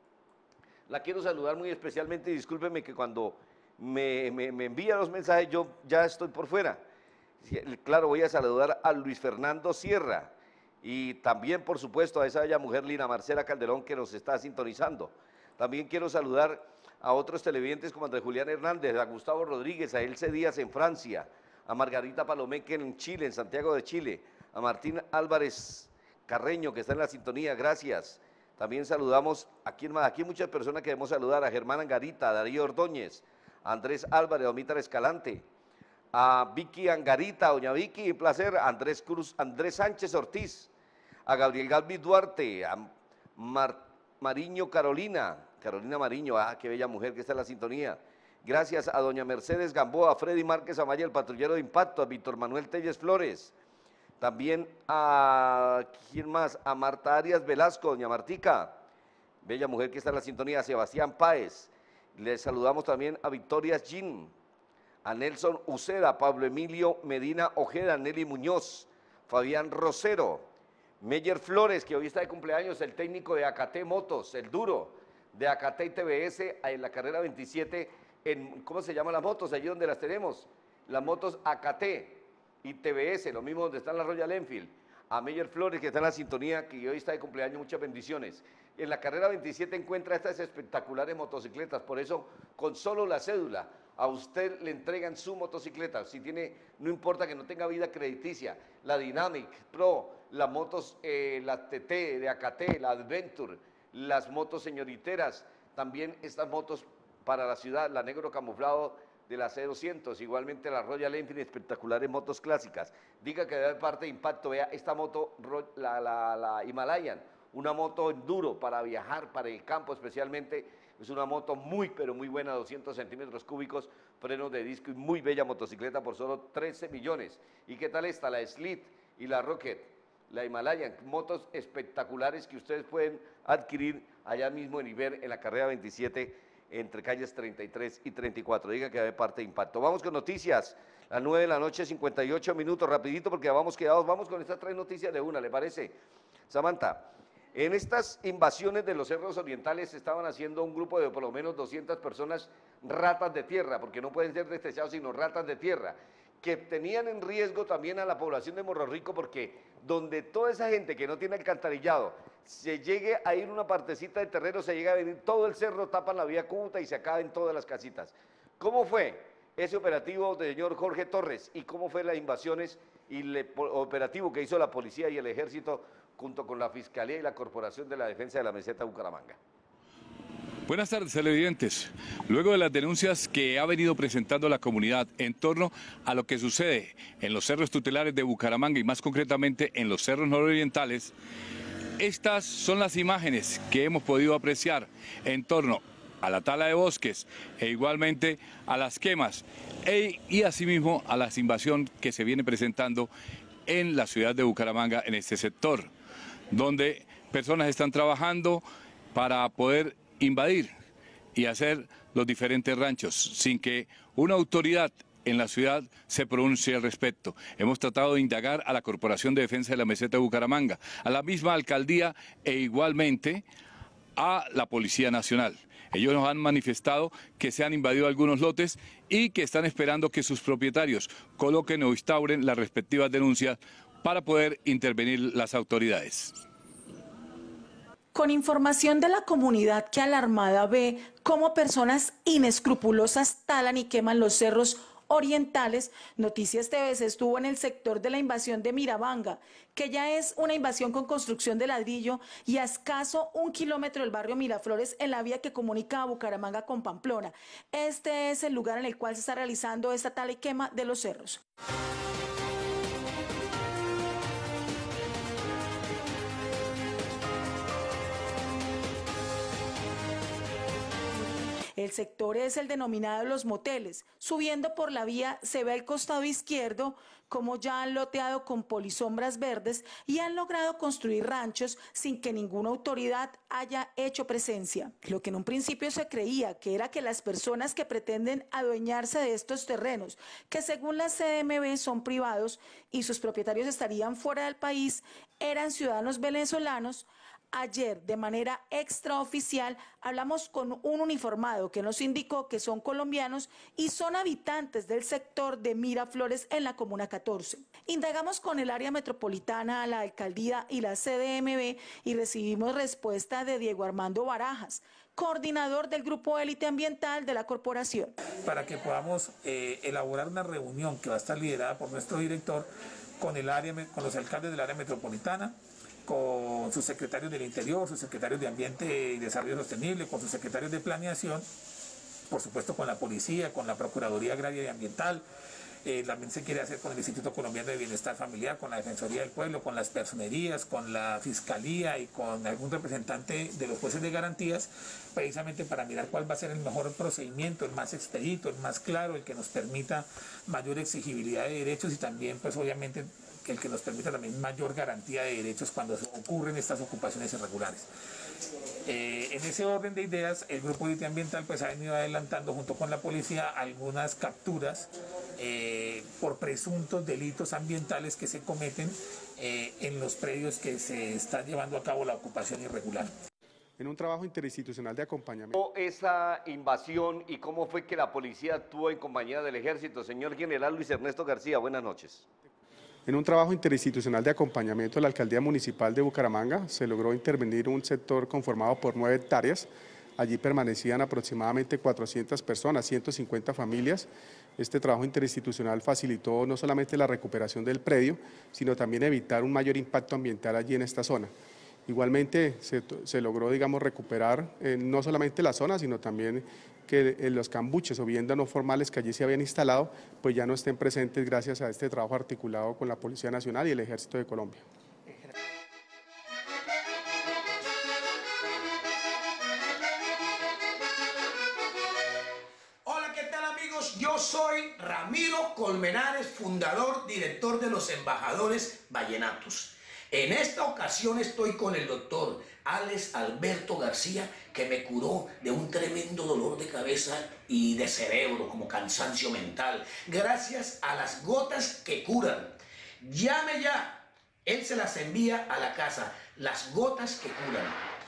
La quiero saludar muy especialmente y discúlpeme que cuando me, me, me envía los mensajes yo ya estoy por fuera. Claro, voy a saludar a Luis Fernando Sierra y también, por supuesto, a esa bella mujer Lina Marcela Calderón que nos está sintonizando. También quiero saludar a otros televidentes como Andrés Julián Hernández, a Gustavo Rodríguez, a Elce Díaz en Francia, a Margarita Palomeque en Chile, en Santiago de Chile, a Martín Álvarez Carreño, que está en la sintonía, gracias. También saludamos, aquí, aquí hay muchas personas que debemos saludar, a Germán Angarita, a Darío Ordóñez, a Andrés Álvarez, a Omítar Escalante, a Vicky Angarita, a doña Vicky, un placer, a Andrés Cruz, Andrés Sánchez Ortiz, a Gabriel Galvis Duarte, a Mar, Mariño Carolina, Carolina Mariño, ah, qué bella mujer que está en la sintonía. Gracias a doña Mercedes Gamboa, a Freddy Márquez Amaya, el patrullero de Impacto, a Víctor Manuel Telles Flores, también a, ¿quién más? A Marta Arias Velasco, doña Martica, bella mujer que está en la sintonía, a Sebastián Páez. Les saludamos también a Victoria Gin, a Nelson Uceda, a Pablo Emilio Medina Ojeda, Nelly Muñoz, Fabián Rosero, Meyer Flores, que hoy está de cumpleaños, el técnico de Acate Motos, el duro de Acate y T V S en la carrera veintisiete, en, ¿cómo se llaman las motos? Allí donde las tenemos, las motos Acate y T V S, lo mismo donde están las Royal Enfield. A Meyer Flores, que está en la sintonía, que hoy está de cumpleaños, muchas bendiciones. En la carrera veintisiete encuentra estas espectaculares motocicletas, por eso con solo la cédula a usted le entregan su motocicleta. Si tiene, no importa que no tenga vida crediticia, la Dynamic Pro, las motos, eh, la T T de Acate, la Adventure, las motos señoriteras, también estas motos para la ciudad, la negro camuflado de la C doscientos, igualmente la Royal Enfield, espectaculares motos clásicas. Diga que de parte de Impacto, vea esta moto, la, la, la Himalayan, una moto enduro para viajar, para el campo especialmente. Es una moto muy, pero muy buena, doscientos centímetros cúbicos, frenos de disco y muy bella motocicleta por solo trece millones. ¿Y qué tal esta? La Sled y la Rocket. la Himalaya, motos espectaculares que ustedes pueden adquirir allá mismo en Iber, en la carrera veintisiete, entre calles treinta y tres y treinta y cuatro. Diga que hay parte de impacto. Vamos con noticias, las nueve de la noche, cincuenta y ocho minutos, rapidito porque ya vamos quedados. Vamos con estas tres noticias de una, ¿le parece? Samantha, en estas invasiones de los cerros orientales estaban haciendo un grupo de por lo menos doscientas personas ratas de tierra, porque no pueden ser desechados, sino ratas de tierra, que tenían en riesgo también a la población de Morro Rico, porque donde toda esa gente que no tiene alcantarillado, se llegue a ir una partecita de terreno, se llega a venir todo el cerro, tapan la vía Cúcuta y se acaban todas las casitas. ¿Cómo fue ese operativo del señor Jorge Torres y cómo fue las invasiones y el operativo que hizo la policía y el ejército junto con la Fiscalía y la Corporación de la Defensa de la Meseta de Bucaramanga? Buenas tardes, televidentes. Luego de las denuncias que ha venido presentando la comunidad en torno a lo que sucede en los cerros tutelares de Bucaramanga y más concretamente en los cerros nororientales, estas son las imágenes que hemos podido apreciar en torno a la tala de bosques e igualmente a las quemas e, y asimismo a la invasión que se viene presentando en la ciudad de Bucaramanga en este sector, donde personas están trabajando para poder invadir y hacer los diferentes ranchos sin que una autoridad en la ciudad se pronuncie al respecto. Hemos tratado de indagar a la Corporación de Defensa de la Meseta de Bucaramanga, a la misma alcaldía e igualmente a la Policía Nacional. Ellos nos han manifestado que se han invadido algunos lotes y que están esperando que sus propietarios coloquen o instauren las respectivas denuncias para poder intervenir las autoridades. Con información de la comunidad que alarmada ve cómo personas inescrupulosas talan y queman los cerros orientales, Noticias T V estuvo en el sector de la invasión de Mirabanga, que ya es una invasión con construcción de ladrillo y a escaso un kilómetro del barrio Miraflores en la vía que comunica a Bucaramanga con Pamplona. Este es el lugar en el cual se está realizando esta tala y quema de los cerros. El sector es el denominado Los Moteles. Subiendo por la vía se ve al costado izquierdo como ya han loteado con polisombras verdes y han logrado construir ranchos sin que ninguna autoridad haya hecho presencia. Lo que en un principio se creía que era que las personas que pretenden adueñarse de estos terrenos, que según la C D M V son privados y sus propietarios estarían fuera del país, eran ciudadanos venezolanos. Ayer, de manera extraoficial, hablamos con un uniformado que nos indicó que son colombianos y son habitantes del sector de Miraflores en la Comuna catorce. Indagamos con el área metropolitana, la alcaldía y la C D M V y recibimos respuesta de Diego Armando Barajas, coordinador del Grupo Élite Ambiental de la corporación. Para que podamos eh, elaborar una reunión que va a estar liderada por nuestro director con, el área, con los alcaldes del área metropolitana, con sus secretarios del Interior, sus secretarios de Ambiente y Desarrollo Sostenible, con sus secretarios de Planeación, por supuesto con la Policía, con la Procuraduría Agraria y Ambiental. Eh, también se quiere hacer con el Instituto Colombiano de Bienestar Familiar, con la Defensoría del Pueblo, con las personerías, con la Fiscalía y con algún representante de los jueces de garantías, precisamente para mirar cuál va a ser el mejor procedimiento, el más expedito, el más claro, el que nos permita mayor exigibilidad de derechos y también, pues obviamente, que el que nos permita también mayor garantía de derechos cuando ocurren estas ocupaciones irregulares. Eh, en ese orden de ideas, el Grupo Élite Ambiental pues, ha venido adelantando junto con la policía algunas capturas eh, por presuntos delitos ambientales que se cometen eh, en los predios que se está llevando a cabo la ocupación irregular. En un trabajo interinstitucional de acompañamiento. Esa invasión y cómo fue que la policía actuó en compañía del ejército. Señor General Luis Ernesto García, buenas noches. En un trabajo interinstitucional de acompañamiento de la Alcaldía Municipal de Bucaramanga se logró intervenir un sector conformado por nueve hectáreas. Allí permanecían aproximadamente cuatrocientas personas, ciento cincuenta familias. Este trabajo interinstitucional facilitó no solamente la recuperación del predio, sino también evitar un mayor impacto ambiental allí en esta zona. Igualmente se, se logró, digamos, recuperar eh, no solamente la zona, sino también que eh, los cambuches o viviendas no formales que allí se habían instalado, pues ya no estén presentes gracias a este trabajo articulado con la Policía Nacional y el Ejército de Colombia. Hola, ¿qué tal amigos? Yo soy Ramiro Colmenares, fundador, director de los Embajadores Vallenatos. En esta ocasión estoy con el doctor Alex Alberto García, que me curó de un tremendo dolor de cabeza y de cerebro, como cansancio mental, gracias a las gotas que curan. Llame ya, él se las envía a la casa, las gotas que curan.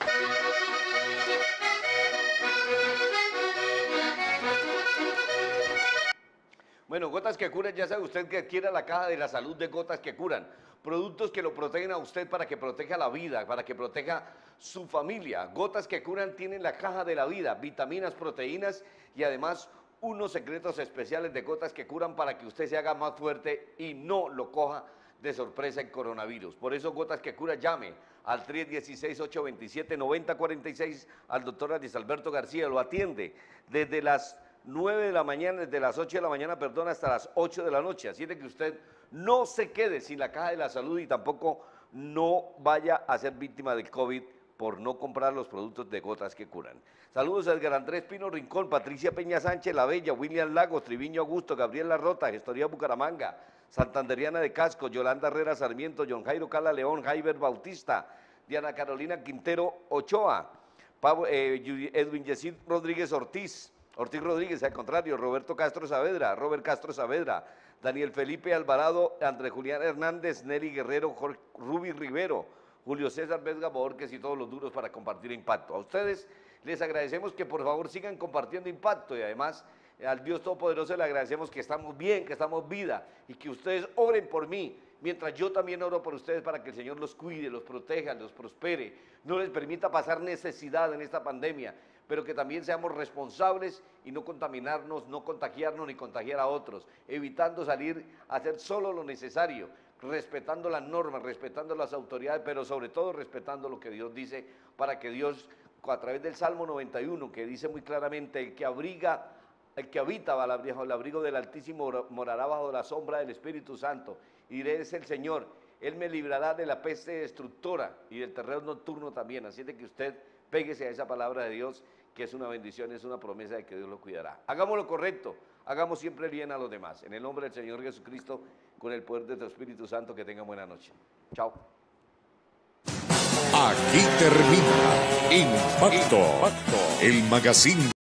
Bueno, Gotas que Curan, ya sabe usted que adquiera la caja de la salud de Gotas que Curan. Productos que lo protegen a usted para que proteja la vida, para que proteja su familia. Gotas que Curan tienen la caja de la vida, vitaminas, proteínas y además unos secretos especiales de Gotas que Curan para que usted se haga más fuerte y no lo coja de sorpresa el coronavirus. Por eso Gotas que Curan, llame al tres uno seis, ocho dos siete, nueve cero cuatro seis al doctor Alex Alberto García, lo atiende desde las nueve de la mañana, desde las ocho de la mañana, perdón, hasta las ocho de la noche. Así de que usted no se quede sin la caja de la salud y tampoco no vaya a ser víctima del COVID por no comprar los productos de Gotas que Curan. Saludos a Edgar Andrés Pino Rincón, Patricia Peña Sánchez, La Bella, William Lagos, Triviño Augusto, Gabriel Larrota, Gestoría Bucaramanga, Santanderiana de Casco, Yolanda Herrera Sarmiento, John Jairo Cala León, Jaiber Bautista, Diana Carolina Quintero Ochoa, Pablo, eh, Edwin Yesid Rodríguez Ortiz, Ortiz Rodríguez, al contrario, Roberto Castro Saavedra, Robert Castro Saavedra, Daniel Felipe Alvarado, André Julián Hernández, Nelly Guerrero, Jorge, Ruby Rivero, Julio César Vesga Borges y todos los duros para compartir Impacto. A ustedes les agradecemos que por favor sigan compartiendo Impacto y además al Dios Todopoderoso le agradecemos que estamos bien, que estamos vida y que ustedes oren por mí, mientras yo también oro por ustedes para que el Señor los cuide, los proteja, los prospere, no les permita pasar necesidad en esta pandemia, pero que también seamos responsables y no contaminarnos, no contagiarnos ni contagiar a otros, evitando salir a hacer solo lo necesario, respetando las normas, respetando las autoridades, pero sobre todo respetando lo que Dios dice, para que Dios, a través del Salmo noventa y uno, que dice muy claramente, el que abriga, el que habita bajo el abrigo del Altísimo morará bajo la sombra del Espíritu Santo, y diré, es el Señor, Él me librará de la peste destructora y del terror nocturno también, así de que usted péguese a esa palabra de Dios, que es una bendición, es una promesa de que Dios lo cuidará. Hagamos lo correcto, hagamos siempre bien a los demás. En el nombre del Señor Jesucristo, con el poder de tu Espíritu Santo, que tengan buena noche. Chao. Aquí termina Impacto, el magazine